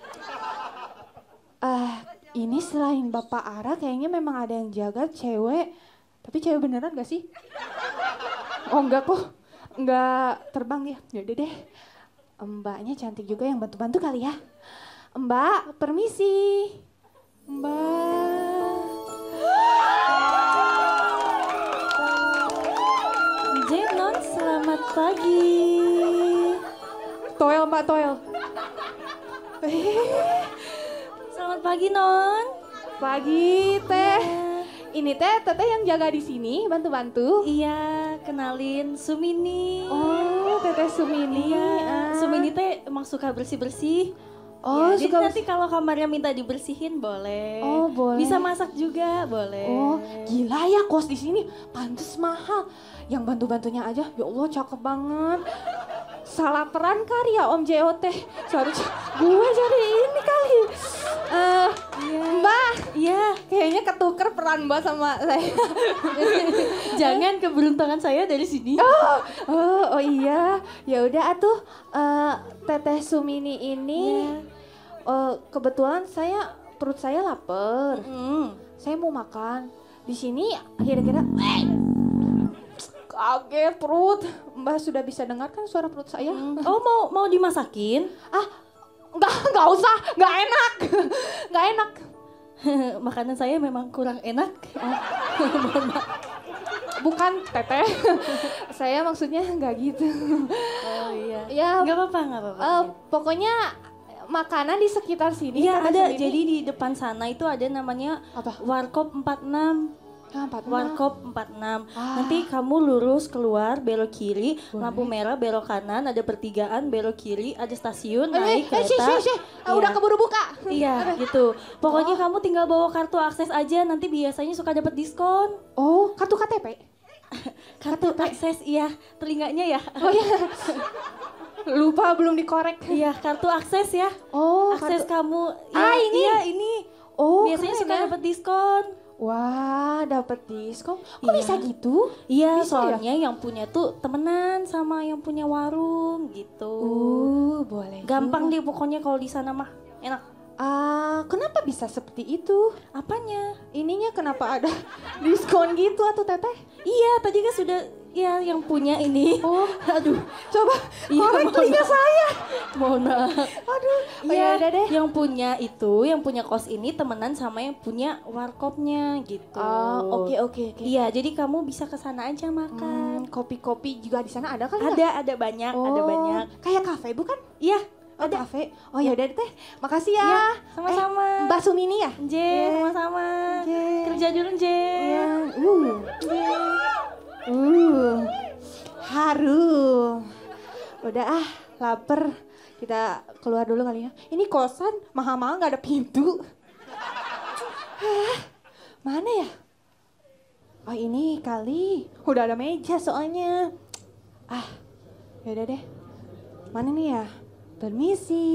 ah ini selain Bapak Ara kayaknya memang ada yang jaga cewek. Tapi cewek beneran gak sih? Oh enggak kok, enggak terbang ya, yaudah deh. Mbaknya cantik juga yang bantu-bantu kali ya. Mbak, permisi. Mbak. Jenon, selamat pagi. Toel Mbak, Toel. Selamat pagi, Non. Pagi, Teh. Ini Teh, Teteh yang jaga di sini, bantu-bantu. Iya, kenalin Sumini. Oh, Teteh Sumini. Iya, Ah. Sumini teh emang suka bersih-bersih. Oh, Ya, jadi suka nanti kalau kamarnya minta dibersihin boleh. Oh, boleh. Bisa masak juga boleh. Oh, gila ya kos di sini, pantes mahal. Yang bantu-bantunya aja, ya Allah cakep banget. Salah peran kali ya Om J O T. Seharusnya gue jadi ini kali. Eh, Mbak, Iya, kayaknya ketuker peran Mbak sama saya. jangan keberuntungan saya dari sini. Oh, oh, oh iya. Ya udah atuh eh, Teteh Sumini ini eh, kebetulan saya perut saya lapar. Mm. Saya mau makan. Di sini kira-kira kaget perut. Mbak sudah bisa dengar kan suara perut saya? Oh, mau mau dimasakin? Ah, enggak, enggak usah, enggak enak. Enggak enak. Makanan saya memang kurang enak. Bukan Teteh. Saya maksudnya enggak gitu. Oh iya. Ya, Nggak apa-apa, nggak apa-apa. eh, pokoknya makanan di sekitar sini? Iya ada, sendiri? jadi di depan sana itu ada namanya Apa? Warkop empat puluh enam. Ah, empat puluh enam. Warkop empat puluh enam. Ah. Nanti kamu lurus keluar, belok kiri, lampu merah, belok kanan, ada pertigaan, belok kiri, ada stasiun, Eh, naik eh, shh, kereta. shh, shh. Ah, udah Iya. keburu buka. Iya gitu. Pokoknya kamu tinggal bawa kartu akses aja, nanti biasanya suka dapat diskon. Oh, kartu K T P? Kartu akses, iya, telinganya ya. Oh iya. Lupa belum dikorek. Iya, kartu akses ya. Oh, Akses kartu- kamu. Ah, Iya, ini? Iya, ini. Oh, Biasanya keren suka ya. dapat diskon. Wah, dapat diskon. Kok Iya. bisa gitu? Iya, Bisa soalnya yang punya tuh temenan sama yang punya warung gitu. Uh, boleh. Gampang juga. deh pokoknya kalau di sana mah. Enak. Ah, kenapa bisa seperti itu? Apanya? Ininya kenapa ada diskon gitu atau teteh? Iya, tadi kan sudah ya yang punya ini. Oh, Aduh, coba Iya, korek mohon telinga maaf. saya. mohon maaf. Aduh, oh, Iya, ya udah deh. yang punya itu, yang punya kos ini temenan sama yang punya warkopnya gitu. Oh, oke oke oke. Iya, jadi kamu bisa ke sana aja makan. Hmm, kopi-kopi juga di sana ada kali ya? Ada, ada banyak, ada Oh, banyak. Kayak kafe bukan? Iya, Oh, ada. kafe. Oh ya udah deh teh. Makasih ya. Iya, sama-sama. Eh, Mbak Sumini ya? Nje, Iya. sama-sama. Nje. Kerja dulu, Nje. Iya. Uh. Uh. Harum. Udah ah, lapar. Kita keluar dulu kali ya. Ini kosan mahal-mahal nggak ada pintu. Hah, mana ya? Oh ini kali. Udah ada meja soalnya. Ah, yaudah deh. Mana nih ya? Permisi.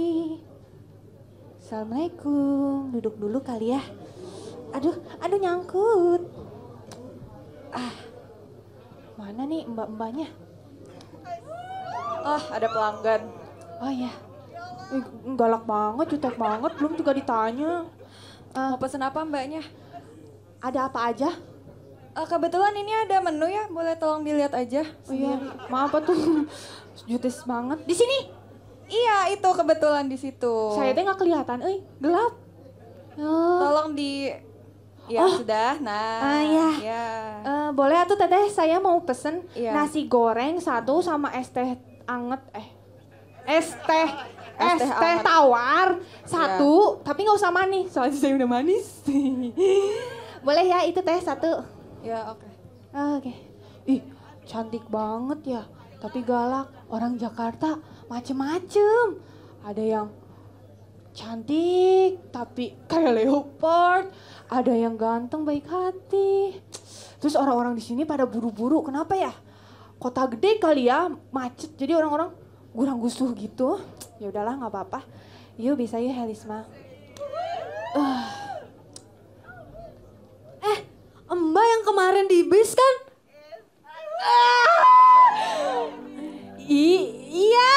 Assalamualaikum. Duduk dulu kali ya. Aduh, aduh nyangkut. Ah, mana nih mbak-mbaknya? Ah, ada pelanggan. Oh iya. Eh, galak banget, jutek banget. Belum juga ditanya. Ah, Mau pesen apa mbaknya? ada apa aja? Eh, kebetulan ini ada menu ya, boleh tolong dilihat aja. Oh iya, maaf apa tuh. Judes banget. Di sini. Iya, itu kebetulan di situ. Saya teh nggak kelihatan, euy. Gelap. Oh. Tolong di Ya Oh. sudah. Nah. Ah, ya. Ya. Eh, boleh atuh teteh, saya mau pesen Iya. nasi goreng satu sama es teh anget eh es teh Es es teh teh anget. tawar satu, tapi nggak usah manis soalnya saya udah manis. Boleh ya itu teh satu. Ya, oke. Oke. Ih, cantik banget ya. Tapi galak. Orang Jakarta macem-macem. Ada yang cantik tapi kayak leopard. Ada yang ganteng baik hati. Terus orang-orang di sini pada buru-buru. Kenapa ya? Kota gede kali ya, macet. Jadi orang-orang gurang gusuh gitu. Ya udahlah, nggak apa-apa. Yuk bisa yuk Helisma. Uh. Mbak yang kemarin di bis kan? I iya.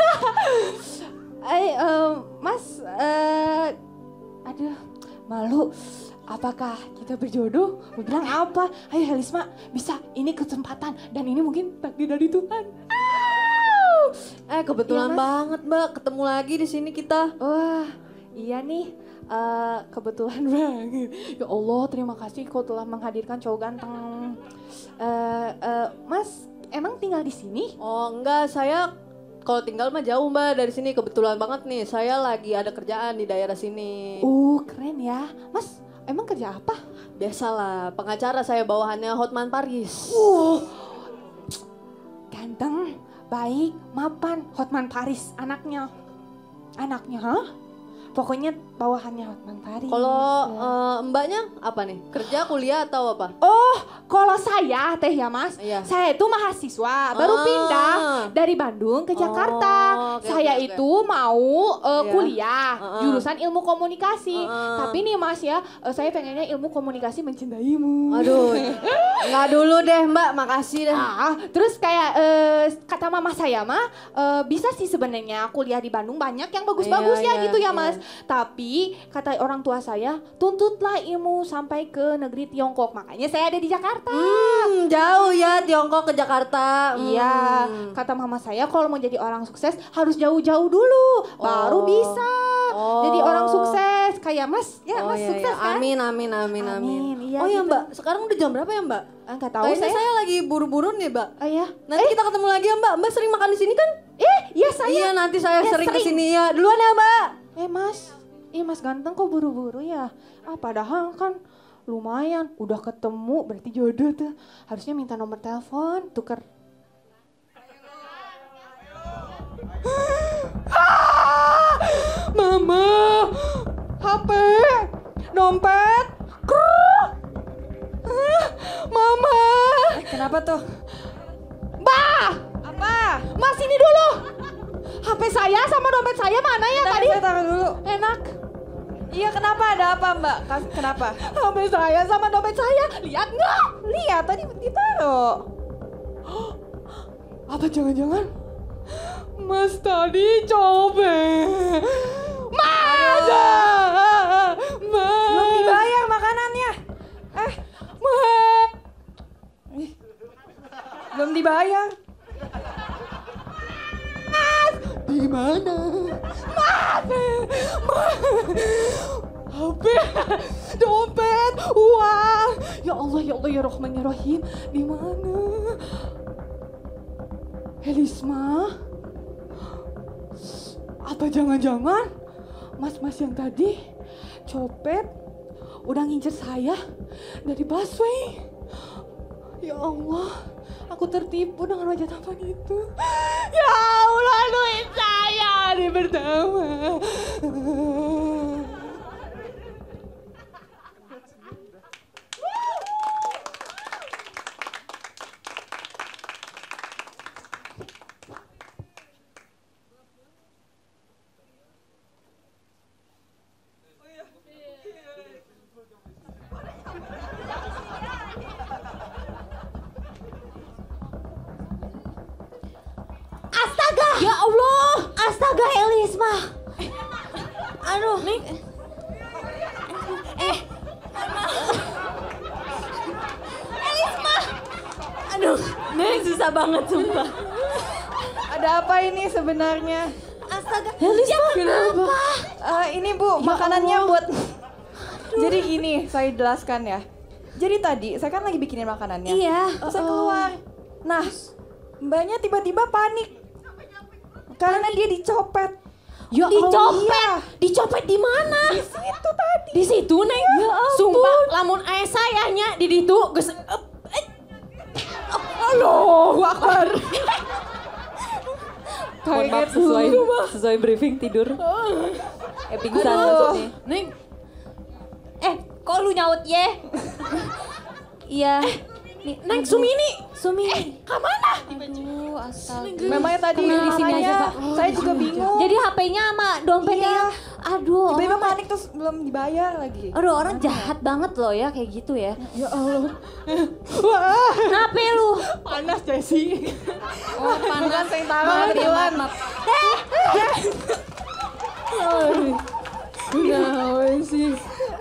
Eh, em, Mas, eh, aduh, malu. Apakah kita berjodoh? Mau bilang apa? Ayo Helisma, bisa. Ini kesempatan dan ini mungkin takdir dari Tuhan. Au! Eh kebetulan Iya, Mas. banget Mbak, ketemu lagi di sini kita. Wah, iya nih. eh, kebetulan banget. Ya Allah, terima kasih kau telah menghadirkan cowok ganteng. Eh, eh, Mas, emang tinggal di sini? Oh enggak, saya kalau tinggal mah jauh Mbak dari sini. Kebetulan banget nih, saya lagi ada kerjaan di daerah sini. Uh, keren ya. Mas, emang kerja apa? Biasalah, pengacara saya bawahannya Hotman Paris. Uh, ganteng, baik, mapan, Hotman Paris, anaknya. Anaknya, hah? Pokoknya bawahannya Hotman Paris. Kalau ya. eh, mbaknya apa nih? Kerja, kuliah atau apa? Oh, kalau saya teh ya Mas, Iya. saya itu mahasiswa, baru Ah. pindah dari Bandung ke Jakarta. Oh, oke, saya oke, oke. itu mau uh, Iya. kuliah Ah. jurusan ilmu komunikasi. Ah. Tapi nih Mas ya, uh, saya pengennya ilmu komunikasi mencintaimu. Aduh, nggak dulu deh Mbak, makasih deh. Ah, terus kayak eh, kata mama saya mah eh, bisa sih sebenarnya kuliah di Bandung banyak yang bagus-bagus Iya, ya iya, gitu ya iya. Mas. Tapi kata orang tua saya tuntutlah ilmu sampai ke negeri Tiongkok. Makanya saya ada di Jakarta. Hmm, jauh ya Tiongkok ke Jakarta. Iya, Hmm. kata mama saya kalau mau jadi orang sukses harus jauh-jauh dulu, baru Oh. bisa Oh. jadi orang sukses kayak Mas. Ya, Oh, Mas iya, sukses iya. kan? Amin, amin, amin, amin. Amin, iya oh ya gitu. Mbak, sekarang udah jam berapa ya Mbak? Enggak tahu Kayaknya saya. saya lagi buru-buru nih Mbak. Oh ya. Nanti kita ketemu lagi ya Mbak. Mbak sering makan di sini kan? Eh, Iya saya. Iya nanti saya Ya, sering sering. kesini ya. Duluan ya Mbak. Eh mas, ih mas ganteng kok buru-buru ya? Ah padahal kan lumayan, udah ketemu berarti jodoh tuh. Harusnya minta nomor telepon, tuker. Ah, Mama, H P, dompet, kruk. Ah, Mama. Eh, kenapa tuh? Bah, Apa? mas ini dulu. H P saya sama dompet saya mana ya Bentar, tadi? saya taruh dulu. Enak. Iya kenapa? Ada apa Mbak? Kas- Kenapa? H P saya sama dompet saya, lihat nggak? Lihat tadi ditaruh. Apa jangan-jangan Mas tadi copet? Mas! Mas! Belum dibayar makanannya. Eh, Mas! ih, belum dibayar. Di mana? Mas! Mas! H P, dompet, uang. Ya Allah, ya Allah, ya Rahman, ya Rahim. Di mana? Helisma? Apa jangan-jangan mas-mas yang tadi copet udah ngincer saya dari busway? Ya Allah, aku tertipu dengan wajah tampan itu. Ya Allah, duit saya di pertama. Astaga! Ya Allah! Astaga Elisma! Aduh, nih. Eh, Elisma! Aduh, Neng susah banget sumpah. Ada apa ini sebenarnya? Astaga, Elisma kenapa? Eh, ini Bu, makanannya buat. Jadi gini, saya jelaskan ya. Jadi tadi saya kan lagi bikinin makanannya. Iya. Terus saya keluar. Nah, mbaknya tiba-tiba panik. Karena dia dicopet. Ya dicopet, iya. dicopet di mana? Di situ tadi. Di situ Neng. Ya ampun. Sumpah, lamun ayah sayanya di ditu geus Allahu Akbar. Mohon maaf sesuai sesuai briefing tidur. Eh pingsan maksudnya. Neng, Eh, kok lu nyaut ye? Iya. Neng Sumini. Sumini. Eh, kemana? Aduh, astaga. Memangnya tadi Tenang, di sini aja, makanya Pak. saya juga bingung. Jadi H P-nya sama dompetnya. Iya. Aduh, Tiba-tiba orang- panik terus belum dibayar lagi. Aduh, orang jahat banget loh ya kayak gitu ya. Ya Allah. Wah, Kenapa lu? panas Jessie. Oh, panas. Saya taruh Maaf ya, duluan. maaf, maaf. kenapa sih?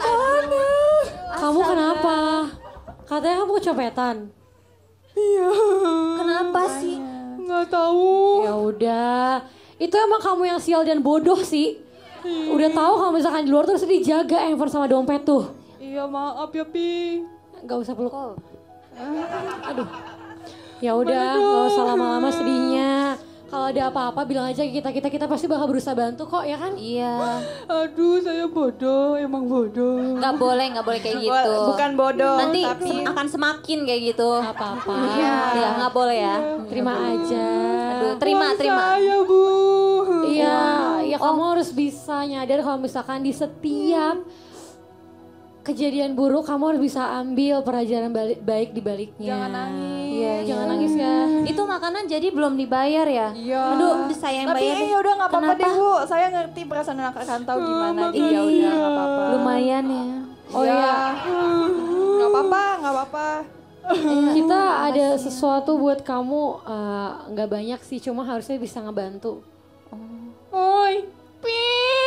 Kamu kenapa? Katanya kamu kecopetan. Iya. Kenapa sih? Nggak tahu. Ya udah, itu emang kamu yang sial dan bodoh sih. Udah tahu kalau misalkan di luar tuh harus dijaga handphone sama dompet tuh. Iya maaf ya Pi. Gak usah peluk. Aduh. Ya udah, gak usah lama-lama sedihnya. Kalau ada apa-apa bilang aja ke kita, kita kita pasti bakal berusaha bantu kok ya kan? Iya. Aduh saya bodoh, emang bodoh. Nggak boleh, nggak boleh kayak gitu. Bukan bodoh, Nanti tapi sem- akan semakin kayak gitu. Gak apa-apa. Iya, ya, nggak boleh ya. Terima aja. Aduh, terima, Uang terima. Saya Bu. Iya, ya kamu harus bisa nyadar kalau misalkan di setiap kejadian buruk kamu harus bisa ambil pelajaran balik, baik di baliknya. Jangan nangis. Iya, Jangan iya. nangis ya. Itu makanan jadi belum dibayar ya? Iya. Aduh, saya yang Tapi bayar. deh. ya udah nggak apa-apa Kenapa? deh Bu. Saya ngerti perasaan anak rantau gimana. Jadi ya udah Iya. nggak apa-apa. Lumayan ya. Oh iya. Nggak apa-apa, nggak apa-apa. Kita ada sesuatu buat kamu, eh, nggak banyak sih, cuma harusnya bisa ngebantu. Oi, Pi.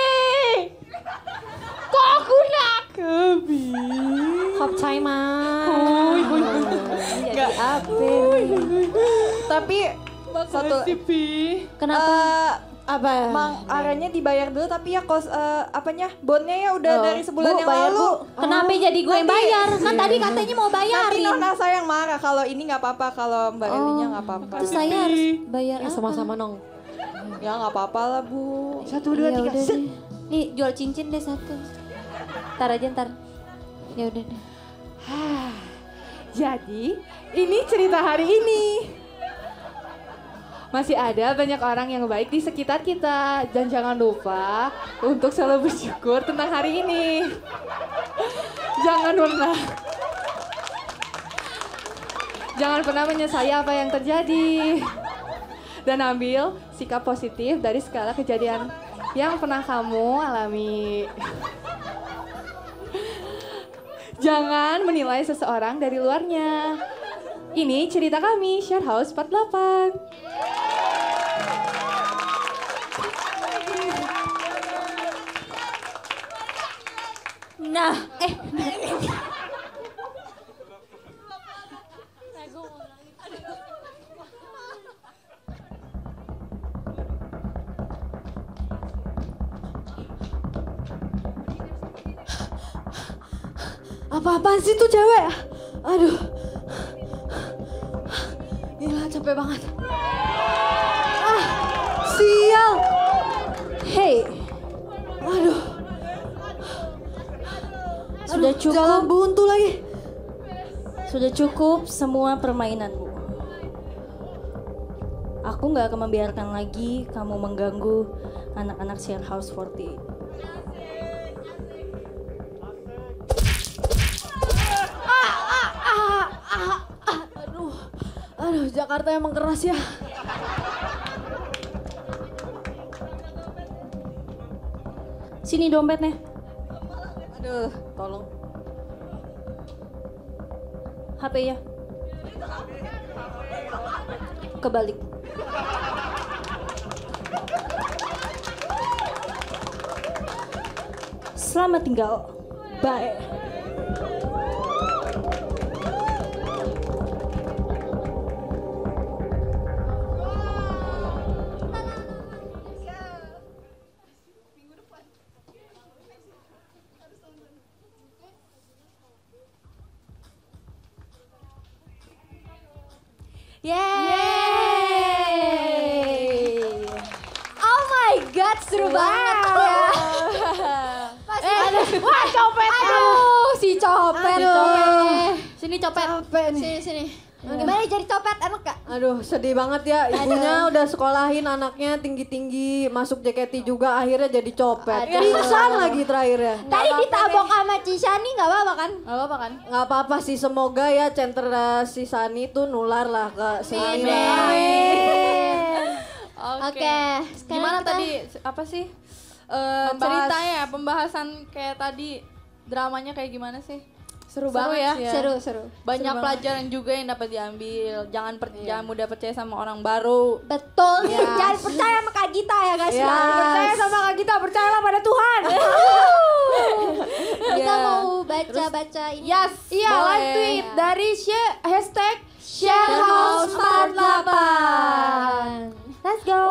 Kok aku nak kebi? Hop time Jadi apa? Tapi satu Makasih Pi. Kenapa? eh, Apa? Mang arenya dibayar dulu tapi ya kos eh, apanya bondnya ya udah Oh, dari sebulan Bu, yang bayar, lalu. Bu. Kenapa jadi gue yang Nanti- bayar? Kan tadi katanya mau Nanti bayarin. Nona saya yang marah kalau ini nggak apa-apa kalau Mbak Elinya nggak apa-apa. Terus saya harus bayar Ya apa? sama-sama nong. Ya nggak apa-apa lah Bu. Satu, dua, Iya, tiga. udah Set. deh. Nih jual cincin deh satu. Ntar aja ntar. Ya udah deh. Jadi, ini cerita hari ini. Masih ada banyak orang yang baik di sekitar kita. Dan jangan lupa untuk selalu bersyukur tentang hari ini. Jangan pernah. Jangan pernah menyesali apa yang terjadi. Dan ambil sikap positif dari segala kejadian yang pernah kamu alami. Jangan menilai seseorang dari luarnya. Ini cerita kami, Share House empat puluh delapan. Nah, eh. Apa-apaan sih tuh cewek? Aduh. Gila capek banget. Ah, sial. Hey. Aduh. Sudah Aduh, cukup. Jalan buntu lagi. Sudah cukup semua permainanmu. Aku nggak akan membiarkan lagi kamu mengganggu anak-anak Share House empat puluh delapan. Aduh. Aduh, Jakarta emang keras ya. Sini dompetnya. Aduh, tolong. H P ya. Kebalik. Selamat tinggal. Bye. Yeay. Oh my god, seru banget ya. Masih ada. Wah, copet. Aduh, si copet. Aduh. Sini copet. Capek nih. Sini sini. Gimana jadi copet enak gak? Aduh, sedih banget ya. Ibunya udah sekolahin anaknya tinggi-tinggi, masuk J K T juga, akhirnya jadi copet. Aduh. Pingsan lagi terakhirnya. Tadi ditabok sama Cisani gak apa-apa kan? Gak apa-apa kan? Nggak apa-apa sih, semoga ya center si Sani tuh nular lah ke sini. Oke, sekarang Gimana kita- tadi apa sih? Eh ceritanya, pembahasan kayak tadi dramanya kayak gimana sih? Seru, banget ya. sih Seru, seru. Banyak pelajaran juga yang dapat diambil. Jangan per- jangan mudah percaya sama orang baru. Betul. Jangan percaya sama Kak Gita ya guys. Yes. Percaya sama Kak Gita, percayalah pada Tuhan. Kita Yeah. mau baca-baca ini. Yes, iya Boleh. live tweet dari share, hashtag Sharehouse empat puluh delapan. Let's go.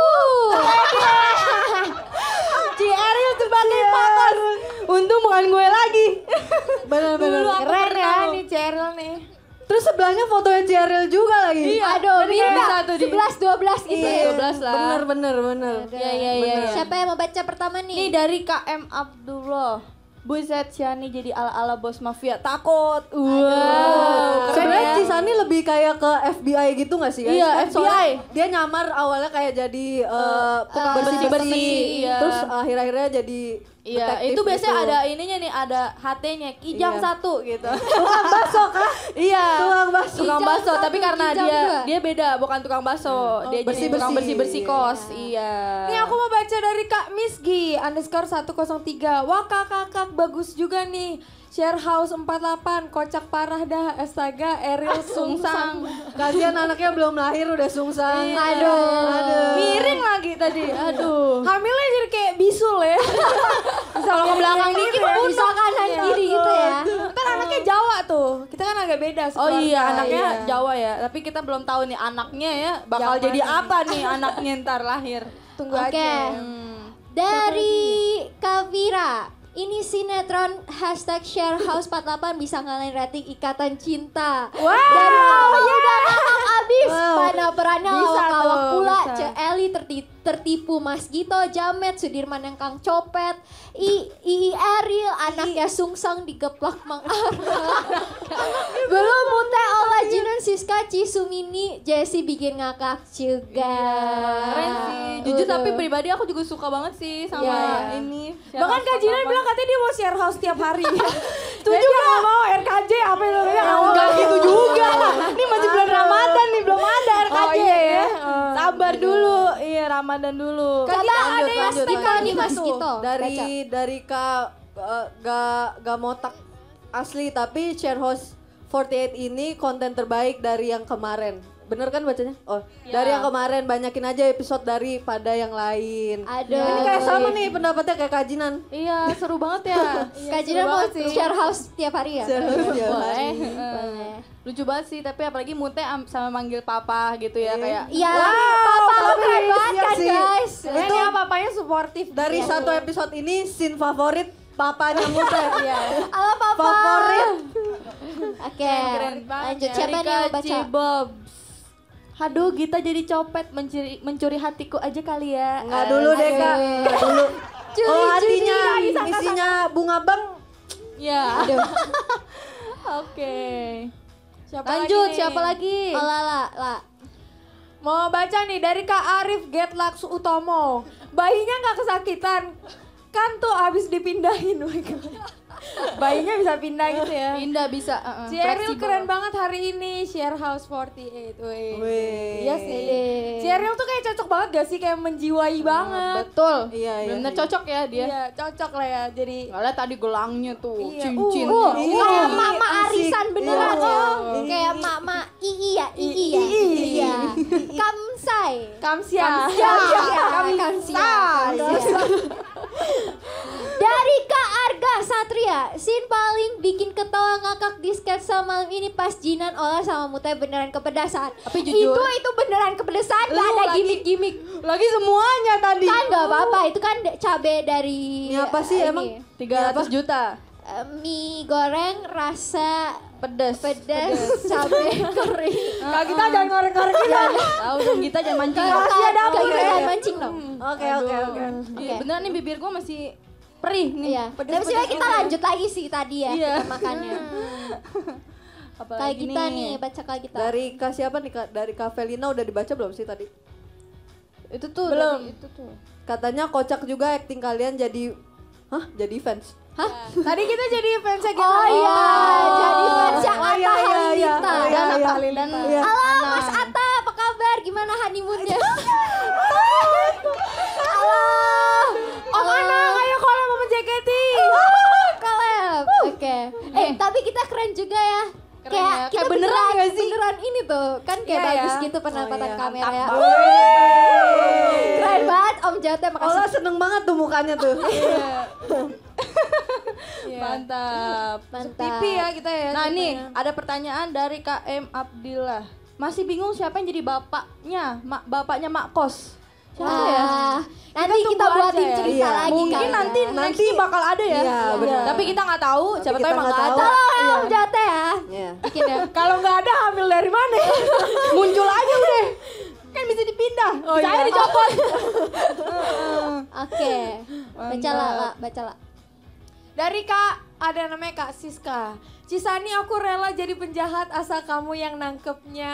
Ci Ariel sebagai pakos. Untung bukan gue lagi. Bener-bener. Keren ya nih Cheryl nih. Terus sebelahnya fotonya Ci Ariel juga lagi. Aduh, Bisa mirip tuh di- sebelas dua belas gitu Iya, ya. dua belas lah. Bener, bener, bener. Iya iya iya. Siapa yang mau baca pertama Ini nih? dari K M Abdullah. Buset, Shani jadi ala-ala bos mafia. Takut. Wow. Sebenarnya Cisani lebih kayak ke F B I gitu gak sih guys? Iya, Kan F B I. soalnya dia nyamar awalnya kayak jadi uh, tukang bersih-bersih. bersih-bersih, iya. Terus akhir-akhirnya jadi Iya, detektif itu biasanya gitu. ada ininya nih, ada H T-nya, Kijang Iya. satu gitu. Tukang bakso kah? Iya. Tukang bakso. Tukang Kijang bakso, satu, tapi karena kijang dia dua. dia beda, bukan tukang bakso. Dia jadi bersih-bersih. tukang bersih-bersih Iya. kos. Iya. Nih aku mau baca dari Kak Misgi underscore satu nol tiga. Wah kakak kakak bagus juga nih. Share House empat puluh delapan, kocak parah dah. Astaga, Ariel sungsang. Kasihan anaknya belum lahir udah sungsang. Aduh. Aduh. Miring lagi tadi. Aduh. Hamilnya jadi kayak bisul ya. Kalau ke belakang dikit pun Bisa kanan kiri gitu ya. Kan anaknya Jawa tuh. Kita kan agak beda Oh sekeluarga. iya, anaknya Iya. Jawa ya. Tapi kita belum tahu nih anaknya ya bakal Yang jadi mana? apa nih anaknya ntar lahir. Tunggu Oke. aja. Hmm. Dari Kavira. Ini sinetron hashtag Share House empat puluh delapan bisa ngalahin rating Ikatan Cinta. Wow. Dari awal udah ngomong habis. Wow. Mana perannya Bisa lawak-lawak tuh, pula. bisa. Ce Eli terti- tertipu Mas Gito, Jamet, Sudirman yang kang copet, I I Eril, anaknya Sungsang digeplak Mang Ara. Belum Mute, Ola, Jinan, Siska, Cisumini, Jessie bikin ngakak juga. Keren sih. Jujur tapi pribadi aku juga suka banget sih sama Iya. ini. Bahkan Kak Jinan bilang katanya dia mau share house tiap hari. Setuju gak mau R K J apa itu namanya? Enggak gitu juga. Ini masih bulan Ramadan nih, belum ada R K J Oh iya ya. Sabar dulu. Iya, Ramadan dulu. Coba ada yang lanjut, Gito lanjut. nih Mas Gito. Dari Baca. dari Kak uh, gak gak motak asli tapi share host forty-eight ini konten terbaik dari yang kemarin. Bener kan bacanya? Oh, dari yang kemarin banyakin aja episode daripada yang lain. Aduh. Ini kayak sama nih pendapatnya kayak kajinan. Iya, seru banget ya. Kak Jinan mau share house tiap hari ya? Share host tiap hari. Boleh. Lucu banget sih, tapi apalagi Mute am- sama manggil papa gitu ya kayak Iya, papa lu keren banget iya kan sih. guys. Keren ya papanya suportif. Dari satu episode ini scene favorit papanya Mute. Halo papa. Favorit. Oke, lanjut. Siapa nih yang mau baca? Bob. Aduh, Gita jadi copet mencuri mencuri hatiku aja kali ya. Enggak dulu deh Kak. Enggak dulu. Curi, Oh curi. hatinya isinya bunga bang. Ya. Aduh. Oke. Siapa Lanjut, lagi nih? siapa lagi? Oh Lala, La. Mau baca nih dari Kak Arif Getlaks Utomo. Bayinya nggak kesakitan. Kan tuh abis dipindahin. Bayinya bisa pindah gitu ya. Pindah bisa. Uh, Si Eril keren banget hari ini share house forty-eight. Wih. Wih. Iya sih. Si Eril tuh kayak cocok banget gak sih? Kayak menjiwai banget. Betul. Iya, iya, Benar iya. cocok ya dia. Iya, cocok lah ya. Jadi Nggak lihat tadi gelangnya tuh, Iya. cincin. Uh, Ini kayak nih, mama asik. arisan beneran Iya. oh. Ini. Kayak mama Ii ya, Ii ya. Iya. Kamsai. Kamsia. Kamsia. Kamsia. Kamsia. Dari Kak Arga Satria, scene paling bikin ketawa ngakak di sketsa malam ini pas Jinan Ola sama Mute beneran kepedasan. Tapi jujur- Itu itu beneran kepedasan, gak Lu ada lagi- gimmick-gimmick. Lagi semuanya tadi. Kan gak apa-apa, itu kan de- cabe dari Ini apa sih eh, emang? ini. tiga ratus juta. Eh, mie goreng rasa Pedas. pedas, cabe kering. Kak kita jangan ngorek-ngorek kita. Tahu dong, kita jangan mancing. Rahasia dapur jangan mancing dong. Oke oke oke. Iya, beneran nih bibir gua masih perih nih. Iya. Tapi sebenarnya kita lanjut lagi sih tadi ya Iya. kita makannya. Kayak Apalagi kita nih, baca kayak kita. Dari Kak siapa nih Kak? Dari Kak Felina udah dibaca belum sih tadi? Itu tuh Belum. dari itu tuh. Katanya kocak juga acting kalian jadi Hah? Jadi fans? Tadi kita jadi fansnya gitu. Oh iya, jadi fansnya Oh, Atta iya, iya, iya. Halilintar. Oh, iya, Dan iya. apa? Dan Iya. halo Mas Atta, apa kabar? Gimana honeymoonnya? Halo. Om Anang, ayo collab sama J K T. Collab. Oke. Eh, tapi kita keren juga ya. Keren Kayak ya. kita Kayak beneran gak sih? Beneran ini tuh, kan kayak Iya, bagus ya. gitu penempatan Oh, iya. kamera ya. Wey. Keren banget Om Jate, makasih. Olah seneng banget tuh mukanya tuh. Mantap. Mantap. T V ya kita ya. Nah ceritanya. nih ada pertanyaan dari K M Abdillah. Masih bingung siapa yang jadi bapaknya, mak bapaknya mak kos. Siapa ya? Ah, nanti kita, tunggu buatin aja ya. cerita Iya. lagi Mungkin kali nanti ya. nanti bakal ada ya. Iya, benar. Tapi kita nggak tahu. Tapi Siapa kita tahu emang nggak nggak tahu. ada. Tolong ya Om Jate ya. Iya. Bikin ya. Kalau nggak ada hamil dari mana? Muncul aja udah. Kan bisa dipindah. Oh, Saya iya. dicopot. Oke. Baca lah, La. baca lah. Dari Kak, ada namanya Kak Siska. Cisani aku rela jadi penjahat asal kamu yang nangkepnya.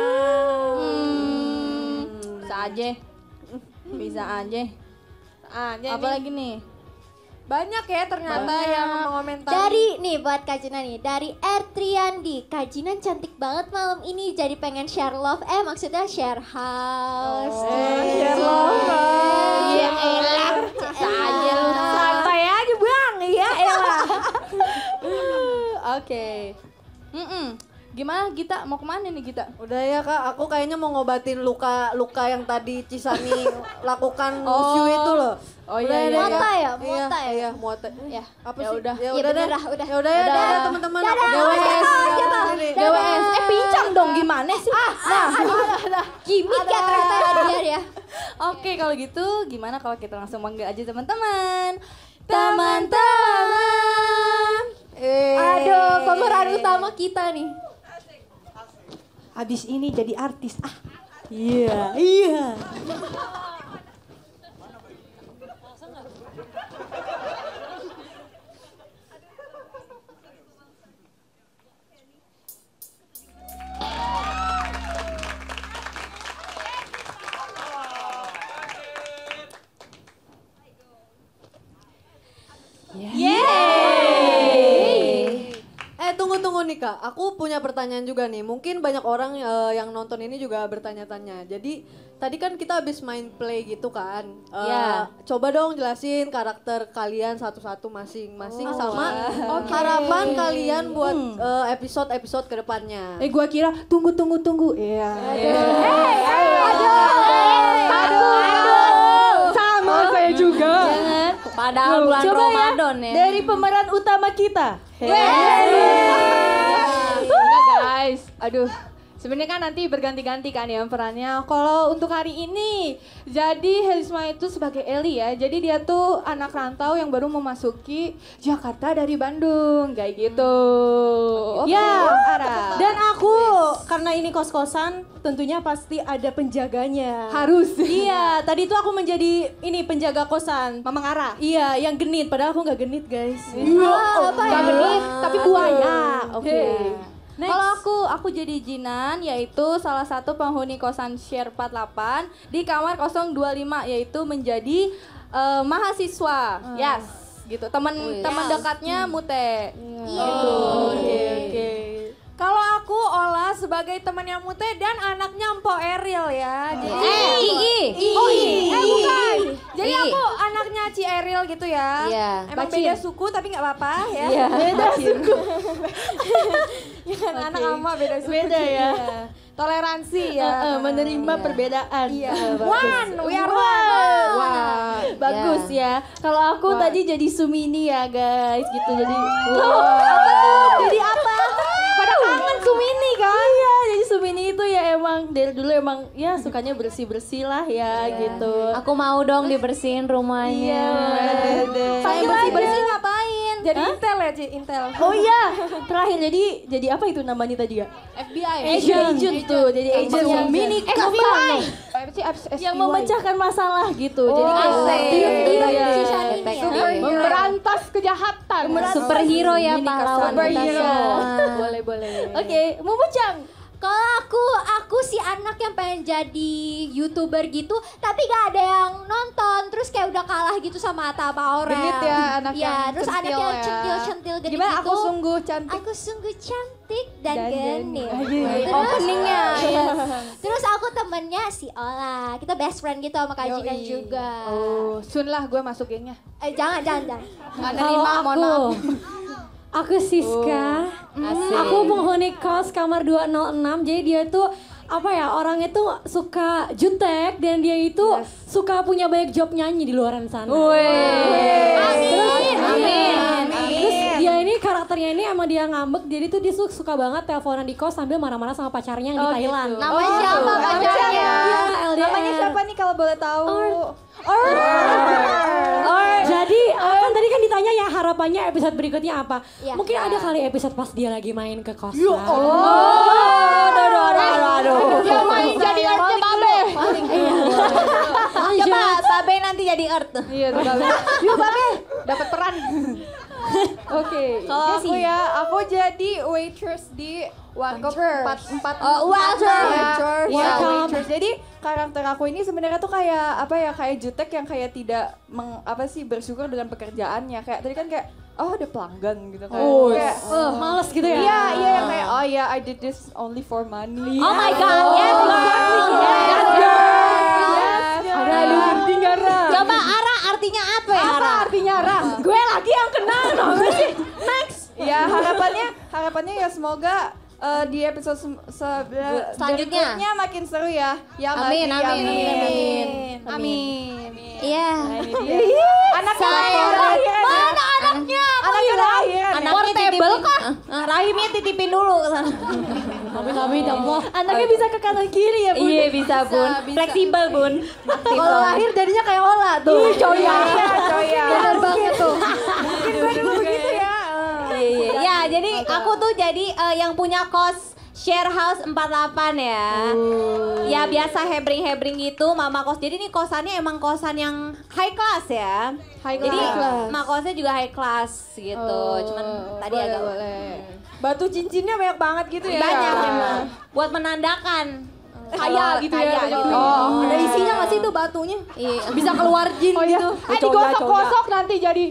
Hmm, bisa aja. Bisa aja. Ah, jadi Apalagi nih? banyak ya ternyata Banyak. yang mengomentari. Dari nih buat Kajinan nih, dari Ertriandi. Kajinan cantik banget malam ini, jadi pengen share love. Eh maksudnya share house. share love. Iya elah. Saja lu. Santai aja bang, iya elah. Oke. Mm-mm. Gimana Gita? Mau kemana nih Gita? Udah ya Kak, aku kayaknya mau ngobatin luka-luka yang tadi Cisani lakukan Oh. Wushu itu loh. Oh Udah iya, iya. Muata ya, Iya, muata ya. iya, muata. Ya. Apa Ya sih? udah. Ya Iya, udah bener deh. dah, udah. Ya udah ya, Dadah. dadah teman-teman. Dadah, Aku dadah, D W S. dadah, Ini. dadah. D W S. Eh pincang dong gimana sih? Nah, gimmick ya ternyata ya dia ya. Oke kalau gitu gimana kalau kita langsung panggil aja teman-teman. Teman-teman. Eh. Aduh, pemeran utama kita nih. Abis ini jadi artis. Ah, Iya, iya. Eh tunggu-tunggu nih Kak, aku punya pertanyaan juga nih. Mungkin banyak orang eh, yang nonton ini juga bertanya-tanya. Jadi tadi kan kita habis main play gitu kan. Eh, Ya. Coba dong jelasin karakter kalian satu-satu masing-masing Oh, sama oke. harapan kalian buat eh, episode-episode kedepannya. eh gua kira tunggu tunggu tunggu. Iya. Sama saya juga. Jangan. Padahal bulan Coba Ramadan ya, ya. dari pemeran utama kita. Enggak guys, aduh. Sebenarnya kan nanti berganti-ganti kan ya perannya. Kalau untuk hari ini, jadi Helisma itu sebagai Eli ya. Jadi dia tuh anak rantau yang baru memasuki Jakarta dari Bandung, kayak gitu. Oke, Ya, Ara. dan aku karena ini kos-kosan tentunya pasti ada penjaganya. Harus. Iya, tadi tuh aku menjadi ini penjaga kosan. Mamang Ara. Iya, yang genit. Padahal aku nggak genit guys. Apa ya? Genit, tapi buaya. Oke. Hey. Next. Kalau aku, aku jadi Jinan, yaitu salah satu penghuni kosan Share empat puluh delapan di kamar nol dua lima, yaitu menjadi eh, mahasiswa. Yes, gitu. Teman teman dekatnya Mute. Gitu. Oke, oke. Kalau aku Ola sebagai temannya Mute dan anaknya Empo Eril ya. Jadi Eh, Ii. Oh iya, eh bukan. Jadi Ii. aku anaknya Ci Eril gitu ya. Iya. Emang Bacin. beda suku tapi nggak apa-apa ya. Iya. Beda suku. Ya kan anak ama beda suku. Beda ya. Iya. Toleransi ya. Eh, eh, menerima perbedaan. Iya. Bagus. One, we are one. Wah, bagus ya. Kalau aku Wah. tadi jadi Sumini ya guys, gitu jadi. Jadi apa? Pada kangen Sumini kan? Iya, jadi Sumini itu ya emang dari dulu emang ya sukanya bersih bersih lah ya gitu. Aku mau dong dibersihin rumahnya. Saya Bersih bersih aja. ngapain? Jadi Intel ya, Ci, Intel. Oh iya, terakhir jadi jadi apa itu namanya tadi ya? F B I. Agent, agent tuh, jadi agent Agent. Sumini Eh, Kapal yang yang memecahkan masalah gitu. Oh, jadi kayak asik. aktif gitu ya. memberantas kejahatan. Superhero ya Mini pahlawan Kapal. kita Superhero. semua. Boleh boleh. Oke, Mumucang. Kalau aku, aku si anak yang pengen jadi YouTuber gitu, tapi gak ada yang nonton, terus kayak udah kalah gitu sama Atta Aurel. Genit ya, anak Iya, yang terus anak centil yang ya. centil-centil genit Gimana gitu. aku sungguh cantik. Aku sungguh cantik dan, Dan genit. genit. Terus, Openingnya. terus aku temennya si Ola, kita best friend gitu sama Kak Jinan Yoi. juga. Oh, sun lah gue masuk gengnya. Eh jangan, jangan, jangan. Nggak Kalau nerima, mohon aku, maaf. aku Siska. Aku penghuni kos kamar dua nol enam. Jadi dia tuh apa ya, orangnya tuh suka jutek dan dia itu suka punya banyak job nyanyi di luaran sana. Amin. Amin. Terus dia ini karakternya ini emang dia ngambek, jadi tuh dia su- suka banget teleponan di kos sambil marah-marah sama pacarnya yang di Thailand. Nama siapa pacarnya? Iya, L D R. Namanya siapa nih kalau boleh tahu? Jadi eh, kan tadi kan ditanya ya harapannya episode berikutnya apa? Iya. Mungkin ada kali episode pas dia lagi main ke kosan. Oh, Aduh, aduh, aduh, aduh, aduh. Yang main jadi artnya Babe. Coba Babe nanti jadi Earth. Iya, tuh Babe. Yuk Babe, dapat peran. Oke, Kalau aku ya, aku jadi waitress di Warkop empat empat. Oh, waitress. Waitress. Ya, Welcome. waitress. Jadi karakter aku ini sebenarnya tuh kayak apa ya, kayak jutek yang kayak tidak meng, apa sih bersyukur dengan pekerjaannya. Kayak tadi kan kayak oh ada pelanggan gitu kan. Oh, Kayak, eh, males gitu ya? Iya, iya yang kayak oh ya I did this only for money. Oh my god, yes, exactly. Yes, Ada lu ngerti nggak, Ra? Coba Ara artinya apa ya, Ara? Artinya Ra. Gue lagi yang kena. Next. Ya harapannya harapannya ya semoga eh, di episode se- se- Selanjutnya. berikutnya makin seru ya. Ya nggak Amin, sih? amin, amin, amin, amin, amin. Iya. Anaknya Saya- terakhir. Mana anaknya? Anaknya terakhir. Anaknya portable kah? Rahimnya titipin dulu ke sana. Tapi tapi Allah. Anaknya bisa ke kanan kiri ya, Bun. Iya bisa Bun, fleksibel Bun. Aktif Kalau soalnya. lahir jadinya kayak Ola tuh. Coya, coya. Bener banget tuh. Mungkin gue dulu begitu ya. Iya, iya. Ya, jadi aku tuh jadi eh, yang punya kos share house empat puluh delapan ya. Uh. Ya biasa hebring-hebring gitu mama kos. Jadi ini kosannya emang kosan yang high class ya. High Jadi class. mak kosnya juga high class gitu. Oh, Cuman tadi boleh, agak boleh. Batu cincinnya banyak banget gitu ya. banyak memang. Buat menandakan kaya gitu ya. kaya gitu. Oh, ada isinya nggak sih itu batunya? Iya. Bisa keluar jin Oh, iya. gitu. Eh digosok-gosok nanti jadi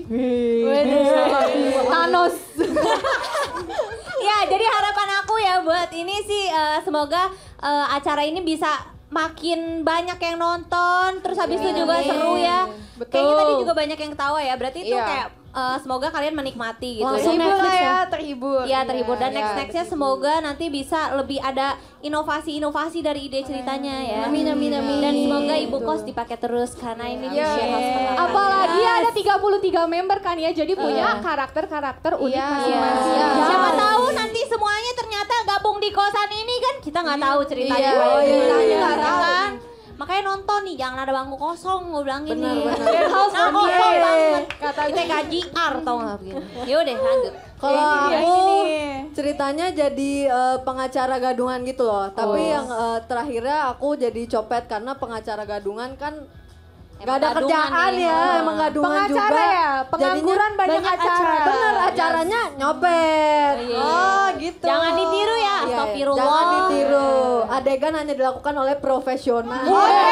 Thanos. Ya, jadi harapan aku ya buat ini sih uh, semoga uh, acara ini bisa makin banyak yang nonton, terus habis itu juga seru ya. Betul. Kayaknya tadi juga banyak yang ketawa ya. Berarti itu Iya. kayak uh, semoga kalian menikmati gitu. Langsung Dan- Netflix ya, terhibur. Iya terhibur dan Iya, next iya, nextnya semoga nanti bisa lebih ada inovasi-inovasi dari ide ceritanya ya. Amin, amin, amin. Dan semoga ibu kos dipakai terus karena ini di Iya. share house pertama. Apalagi ada tiga puluh tiga member kan ya, jadi punya Iya. karakter-karakter unik Iya. masing-masing. Iya. Siapa tahu nanti semuanya ternyata gabung di kosan ini kan kita nggak tahu ceritanya. Iya, kayak oh, iya, gimana, iya, ya tahu. kan? Makanya nonton nih, jangan ada bangku kosong, gue bilang gini. Benar, benar. Share house nah, kosong banget. Kata Kita gaji ar tau nggak begini. Yaudah lanjut. Kalau Ini dia, aku ini nih. ceritanya jadi eh, pengacara gadungan gitu loh. Tapi Oh. yang eh, terakhirnya aku jadi copet karena pengacara gadungan kan Emang gak ada gadungan kerjaan nih, ya, oh. emang gadungan Pengacara juga. ya, pengangguran Jadinya banyak acara. Bener, acaranya nyopet. Oh, iya. Oh, gitu. Jangan ditiru ya, Iya, iya. astagfirullah. Jangan ditiru. Adegan hanya dilakukan oleh profesional.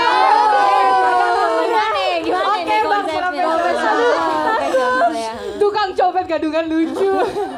Gimana nih? Gimana Oke, nih Bang, konsepnya? profesional. Profesional ya. Tukang copet gadungan lucu.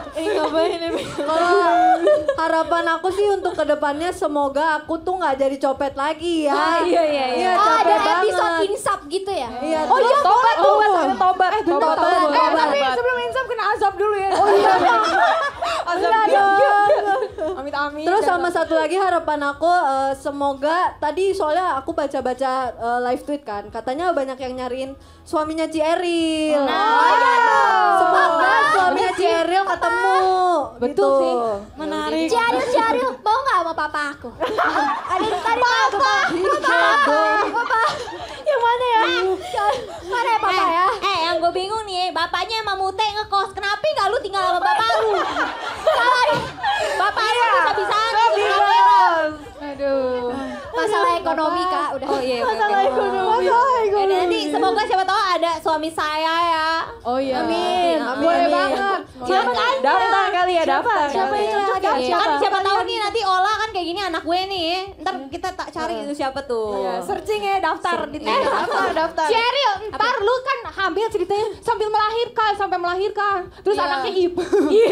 Kalau harapan aku sih untuk kedepannya semoga aku tuh nggak jadi copet lagi ya. Ah, iya, iya, iya. Oh, capek ada banget. episode insap gitu ya? Iya, Oh iya, tobat, tobat, ada tobat. Eh, bener, tobat. tobat, Eh, tobat. tapi sebelum insap kena azab dulu ya. Oh iya. Azab dong. Amit amit. Terus sama satu lagi harapan aku eh, semoga tadi soalnya aku baca-baca eh, live tweet kan katanya banyak yang nyariin suaminya Ci Eril. Nah, Semoga suaminya Ci Eril ketemu. Betul gitu. sih. menarik. Ciaril, Ciaril, mau nggak sama papa aku? Ada tadi papa, papa, papa. Yang mana ya? Mana ya papa ya? Eh, yang gue bingung nih, bapaknya emang mute ngekos. Kenapa nggak lu tinggal sama bapak lu? Salah. Bapak lu bisa-bisaan di kamera. Aduh. Masalah ekonomi kak, udah. Oh iya, Masalah ekonomi. Masalah Ya, nanti semoga siapa tahu ada suami saya ya. Oh iya. Amin. Boleh banget. Siapa kan? Daftar kali ya, daftar. Siapa kali yang ya. cocok? Siapa? Kan siapa tahu nih nanti Ola kan kayak gini anak gue nih. Ntar kita tak cari itu siapa tuh. Iya, searching ya, daftar di Eh, daftar, daftar. Cheryl, ntar lu kan hamil ceritanya sambil melahirkan, sampai melahirkan. Terus Iya. anaknya ibu.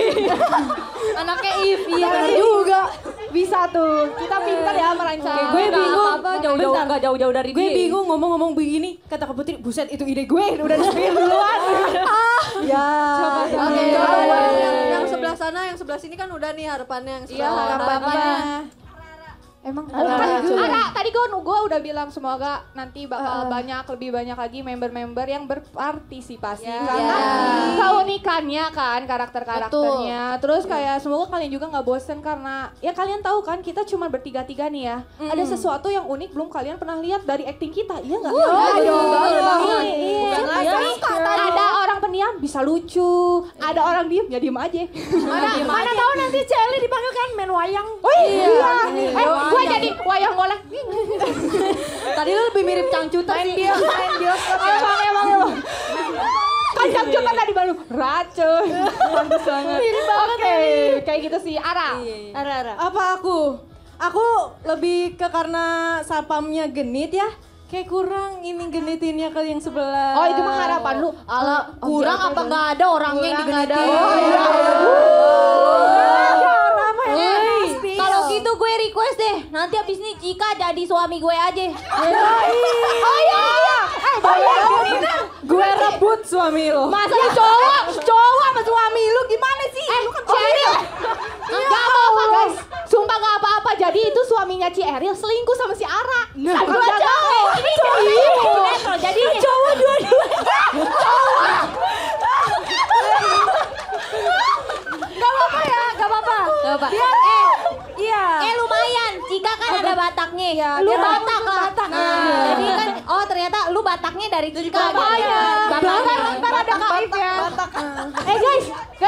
Anaknya If. Iya, bener juga. Bisa tuh. Kita pintar ya merancang. Gue bingung. Apa jauh-jauh Bentar. enggak jauh-jauh dari Gue dia. bingung ngomong-ngomong begini, kata Kak Putri, buset itu ide gue, udah di-spill duluan. Ya. Oke, Coba. coba yang, yang, yang sebelah sana, yang sebelah sini kan udah nih harapannya yang Iya, sebelah. harapannya. Emang Ada, kan, coba. ada, tadi gue gue udah bilang semoga nanti bakal Uh-uh. banyak lebih banyak lagi member-member yang berpartisipasi Ya. karena Ya. keunikannya kan karakter-karakternya. Terus kayak semoga kalian juga nggak bosen karena ya kalian tahu kan kita cuma bertiga-tiga nih ya. Ada sesuatu yang unik belum kalian pernah lihat dari acting kita, iya nggak? Iya Iya, dong, betul betul banget. banget. Iya. Bukan lagi. Terus ada orang pendiam bisa lucu, ada orang diem ya diem aja. Mana, mana tahu nanti Celi dipanggil kan main wayang. Oh iya. Eh, gue jadi wayang golek. Tadi lu lebih mirip cangcuter sih. Dia main bioskop ya. Emang emang emang. Kan cangcutan tadi baru racun. Pantes banget. Oke, kayak gitu sih. Ara. Ara, Ara. Apa aku? Aku lebih ke karena sapamnya genit ya. Kayak kurang ini genitinnya ke yang sebelah. Oh, itu mah harapan lu. Ala kurang apa nggak ada orangnya yang Kurang digenitin? ada. Oh, iya. Kalau gitu gue request deh, nanti abis ini Cika jadi suami gue aja. Oh iya iya. Eh, boleh. Gue rebut suami lo. Masa lu cowok, cowok sama suami lu gimana sih? Eh, lu kan Cheryl. Gak apa-apa guys. Sumpah gak apa-apa. Jadi itu suaminya Ci Eril selingkuh sama si Ara. Nah, dua cowok. Ini cowok. Jadi cowok dua-dua. Gak apa-apa ya, gak apa-apa. Gak apa. Eh, Iya. Eh lumayan, Cika kan ada Bataknya. Iya, Lu dia Batak lah. Batak. Nah, Iya. jadi kan, oh ternyata lu Bataknya dari Cika. Makanya. Bapaknya. Ntar ntar ada kaib ya. Eh guys, guys,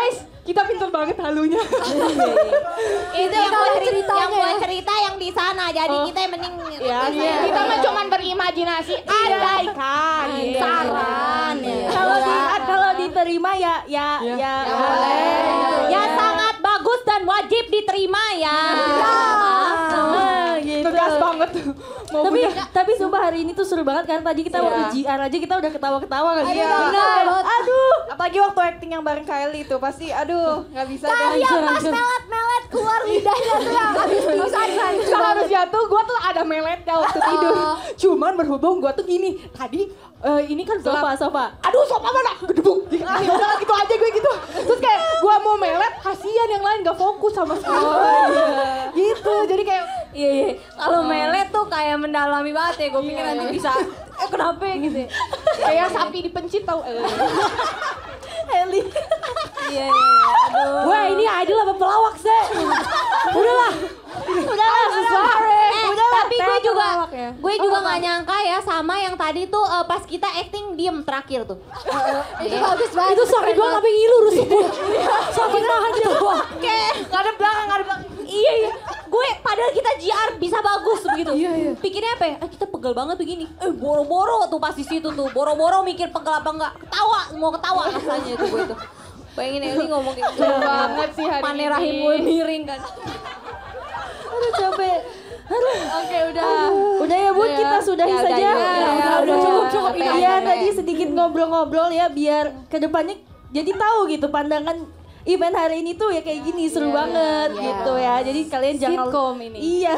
kita pintar banget halunya. Itu yang buat cerita, yang buat cerita yang di sana. Jadi Oh. kita yang mending Ya, iya. Kita mah cuman berimajinasi, andaikan. Iya. saran. Kalau di, kalau diterima ya ya ya, Ya. boleh. Ya sangat bagus dan wajib diterima ya. Nah, gitu. Tegas banget. Mau Tapi punya- tapi sumpah hari ini tuh seru banget kan tadi kita waktu J R aja kita udah ketawa-ketawa kan. Iya. Bener. Aduh. Apalagi waktu acting yang bareng Kylie itu pasti aduh nggak bisa deh. Kayak pas melet-melet keluar lidahnya tuh yang habis pingsan. Seharusnya tuh gue tuh ada meletnya waktu tidur. Cuman berhubung gue tuh gini, tadi eh, ini kan gelap. Sofa sofa. Aduh sofa mana? Gedebuk. Ah, ya udah gitu aja gue gitu. Terus kayak gue mau melet, kasihan yang lain gak fokus sama sekali. Gitu, jadi kayak Iya, iya. Kalau melet tuh kayak mendalami banget ya. Gue pikir nanti bisa, eh kenapa ya gitu. kayak sapi dipencit tau. Eh. Heli. Iya, iya. Aduh. Wah ini idol apa pelawak sih? Udahlah. Udahlah, sorry. Eh, Udahlah, tapi gue Teh juga, pelawak ya. gue juga nggak nyangka ya sama yang tadi tuh eh, pas kita acting diem terakhir tuh. Itu bagus banget. Itu sakit banget tapi ngilu rusuk gue. Sakit banget itu. Kayak nggak ada belakang, nggak ada belakang. Iya, iya. Gue padahal kita J R bisa bagus begitu. Iya, iya. Pikirnya apa ya? Eh, kita pegel banget begini. Eh, boro-boro tuh pas di situ tuh. Boro-boro mikir pegel apa enggak. Ketawa, mau ketawa rasanya itu gue tuh. Bayangin Eli ngomong kayak gitu. banget sih hari Pane ini. rahim gue miring kan. Aduh capek. Aduh. Oke, udah. Udah ya Bun, Udah ya. kita sudahi Ya, udah, saja. ya, udah, Ya, udah, udah udah. cukup cukup Capek, ini. Iya, capek. tadi sedikit ngobrol-ngobrol ya biar kedepannya jadi tahu gitu pandangan event hari ini tuh ya kayak gini seru banget gitu ya. Jadi kalian jangan Sitcom ini. Iya.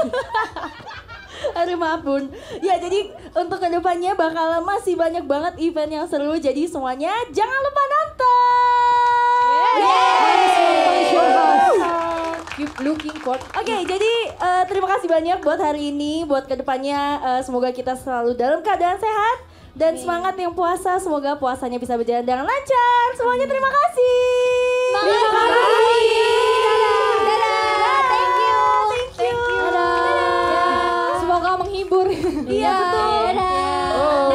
Aduh maaf Bun. Ya jadi untuk kedepannya bakal masih banyak banget event yang seru. Jadi semuanya jangan lupa nonton. Keep looking for. Oke, jadi eh, terima kasih banyak buat hari ini, buat kedepannya eh, semoga kita selalu dalam keadaan sehat dan semangat yang puasa. Semoga puasanya bisa berjalan dengan lancar. Semuanya terima kasih. Terima kasih. Dadah. Thank you. Thank you. Semoga menghibur. Iya betul. Dadah.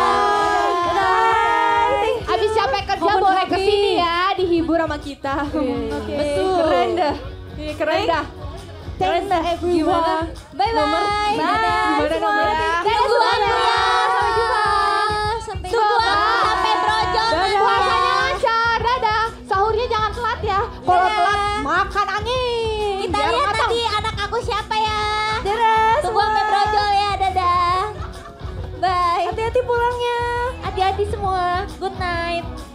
Dadah. Abis capek kerja boleh kesini ya, dihibur sama kita. Betul. Keren dah. Iya, keren dah. Keren dah. Gimana? Bye bye. Bye. Gimana nomornya? Tunggu aku ya. Sampai jumpa. Sampai Tunggu aku sampai brojol. Puasanya lancar, dadah. Sahurnya jangan telat ya. Kalau telat makan angin. Kita Biar lihat matang. nanti anak aku siapa ya. Dadah. Tunggu sampai brojol ya. Dadah. Bye. Hati-hati pulangnya. Hati-hati semua. Good night.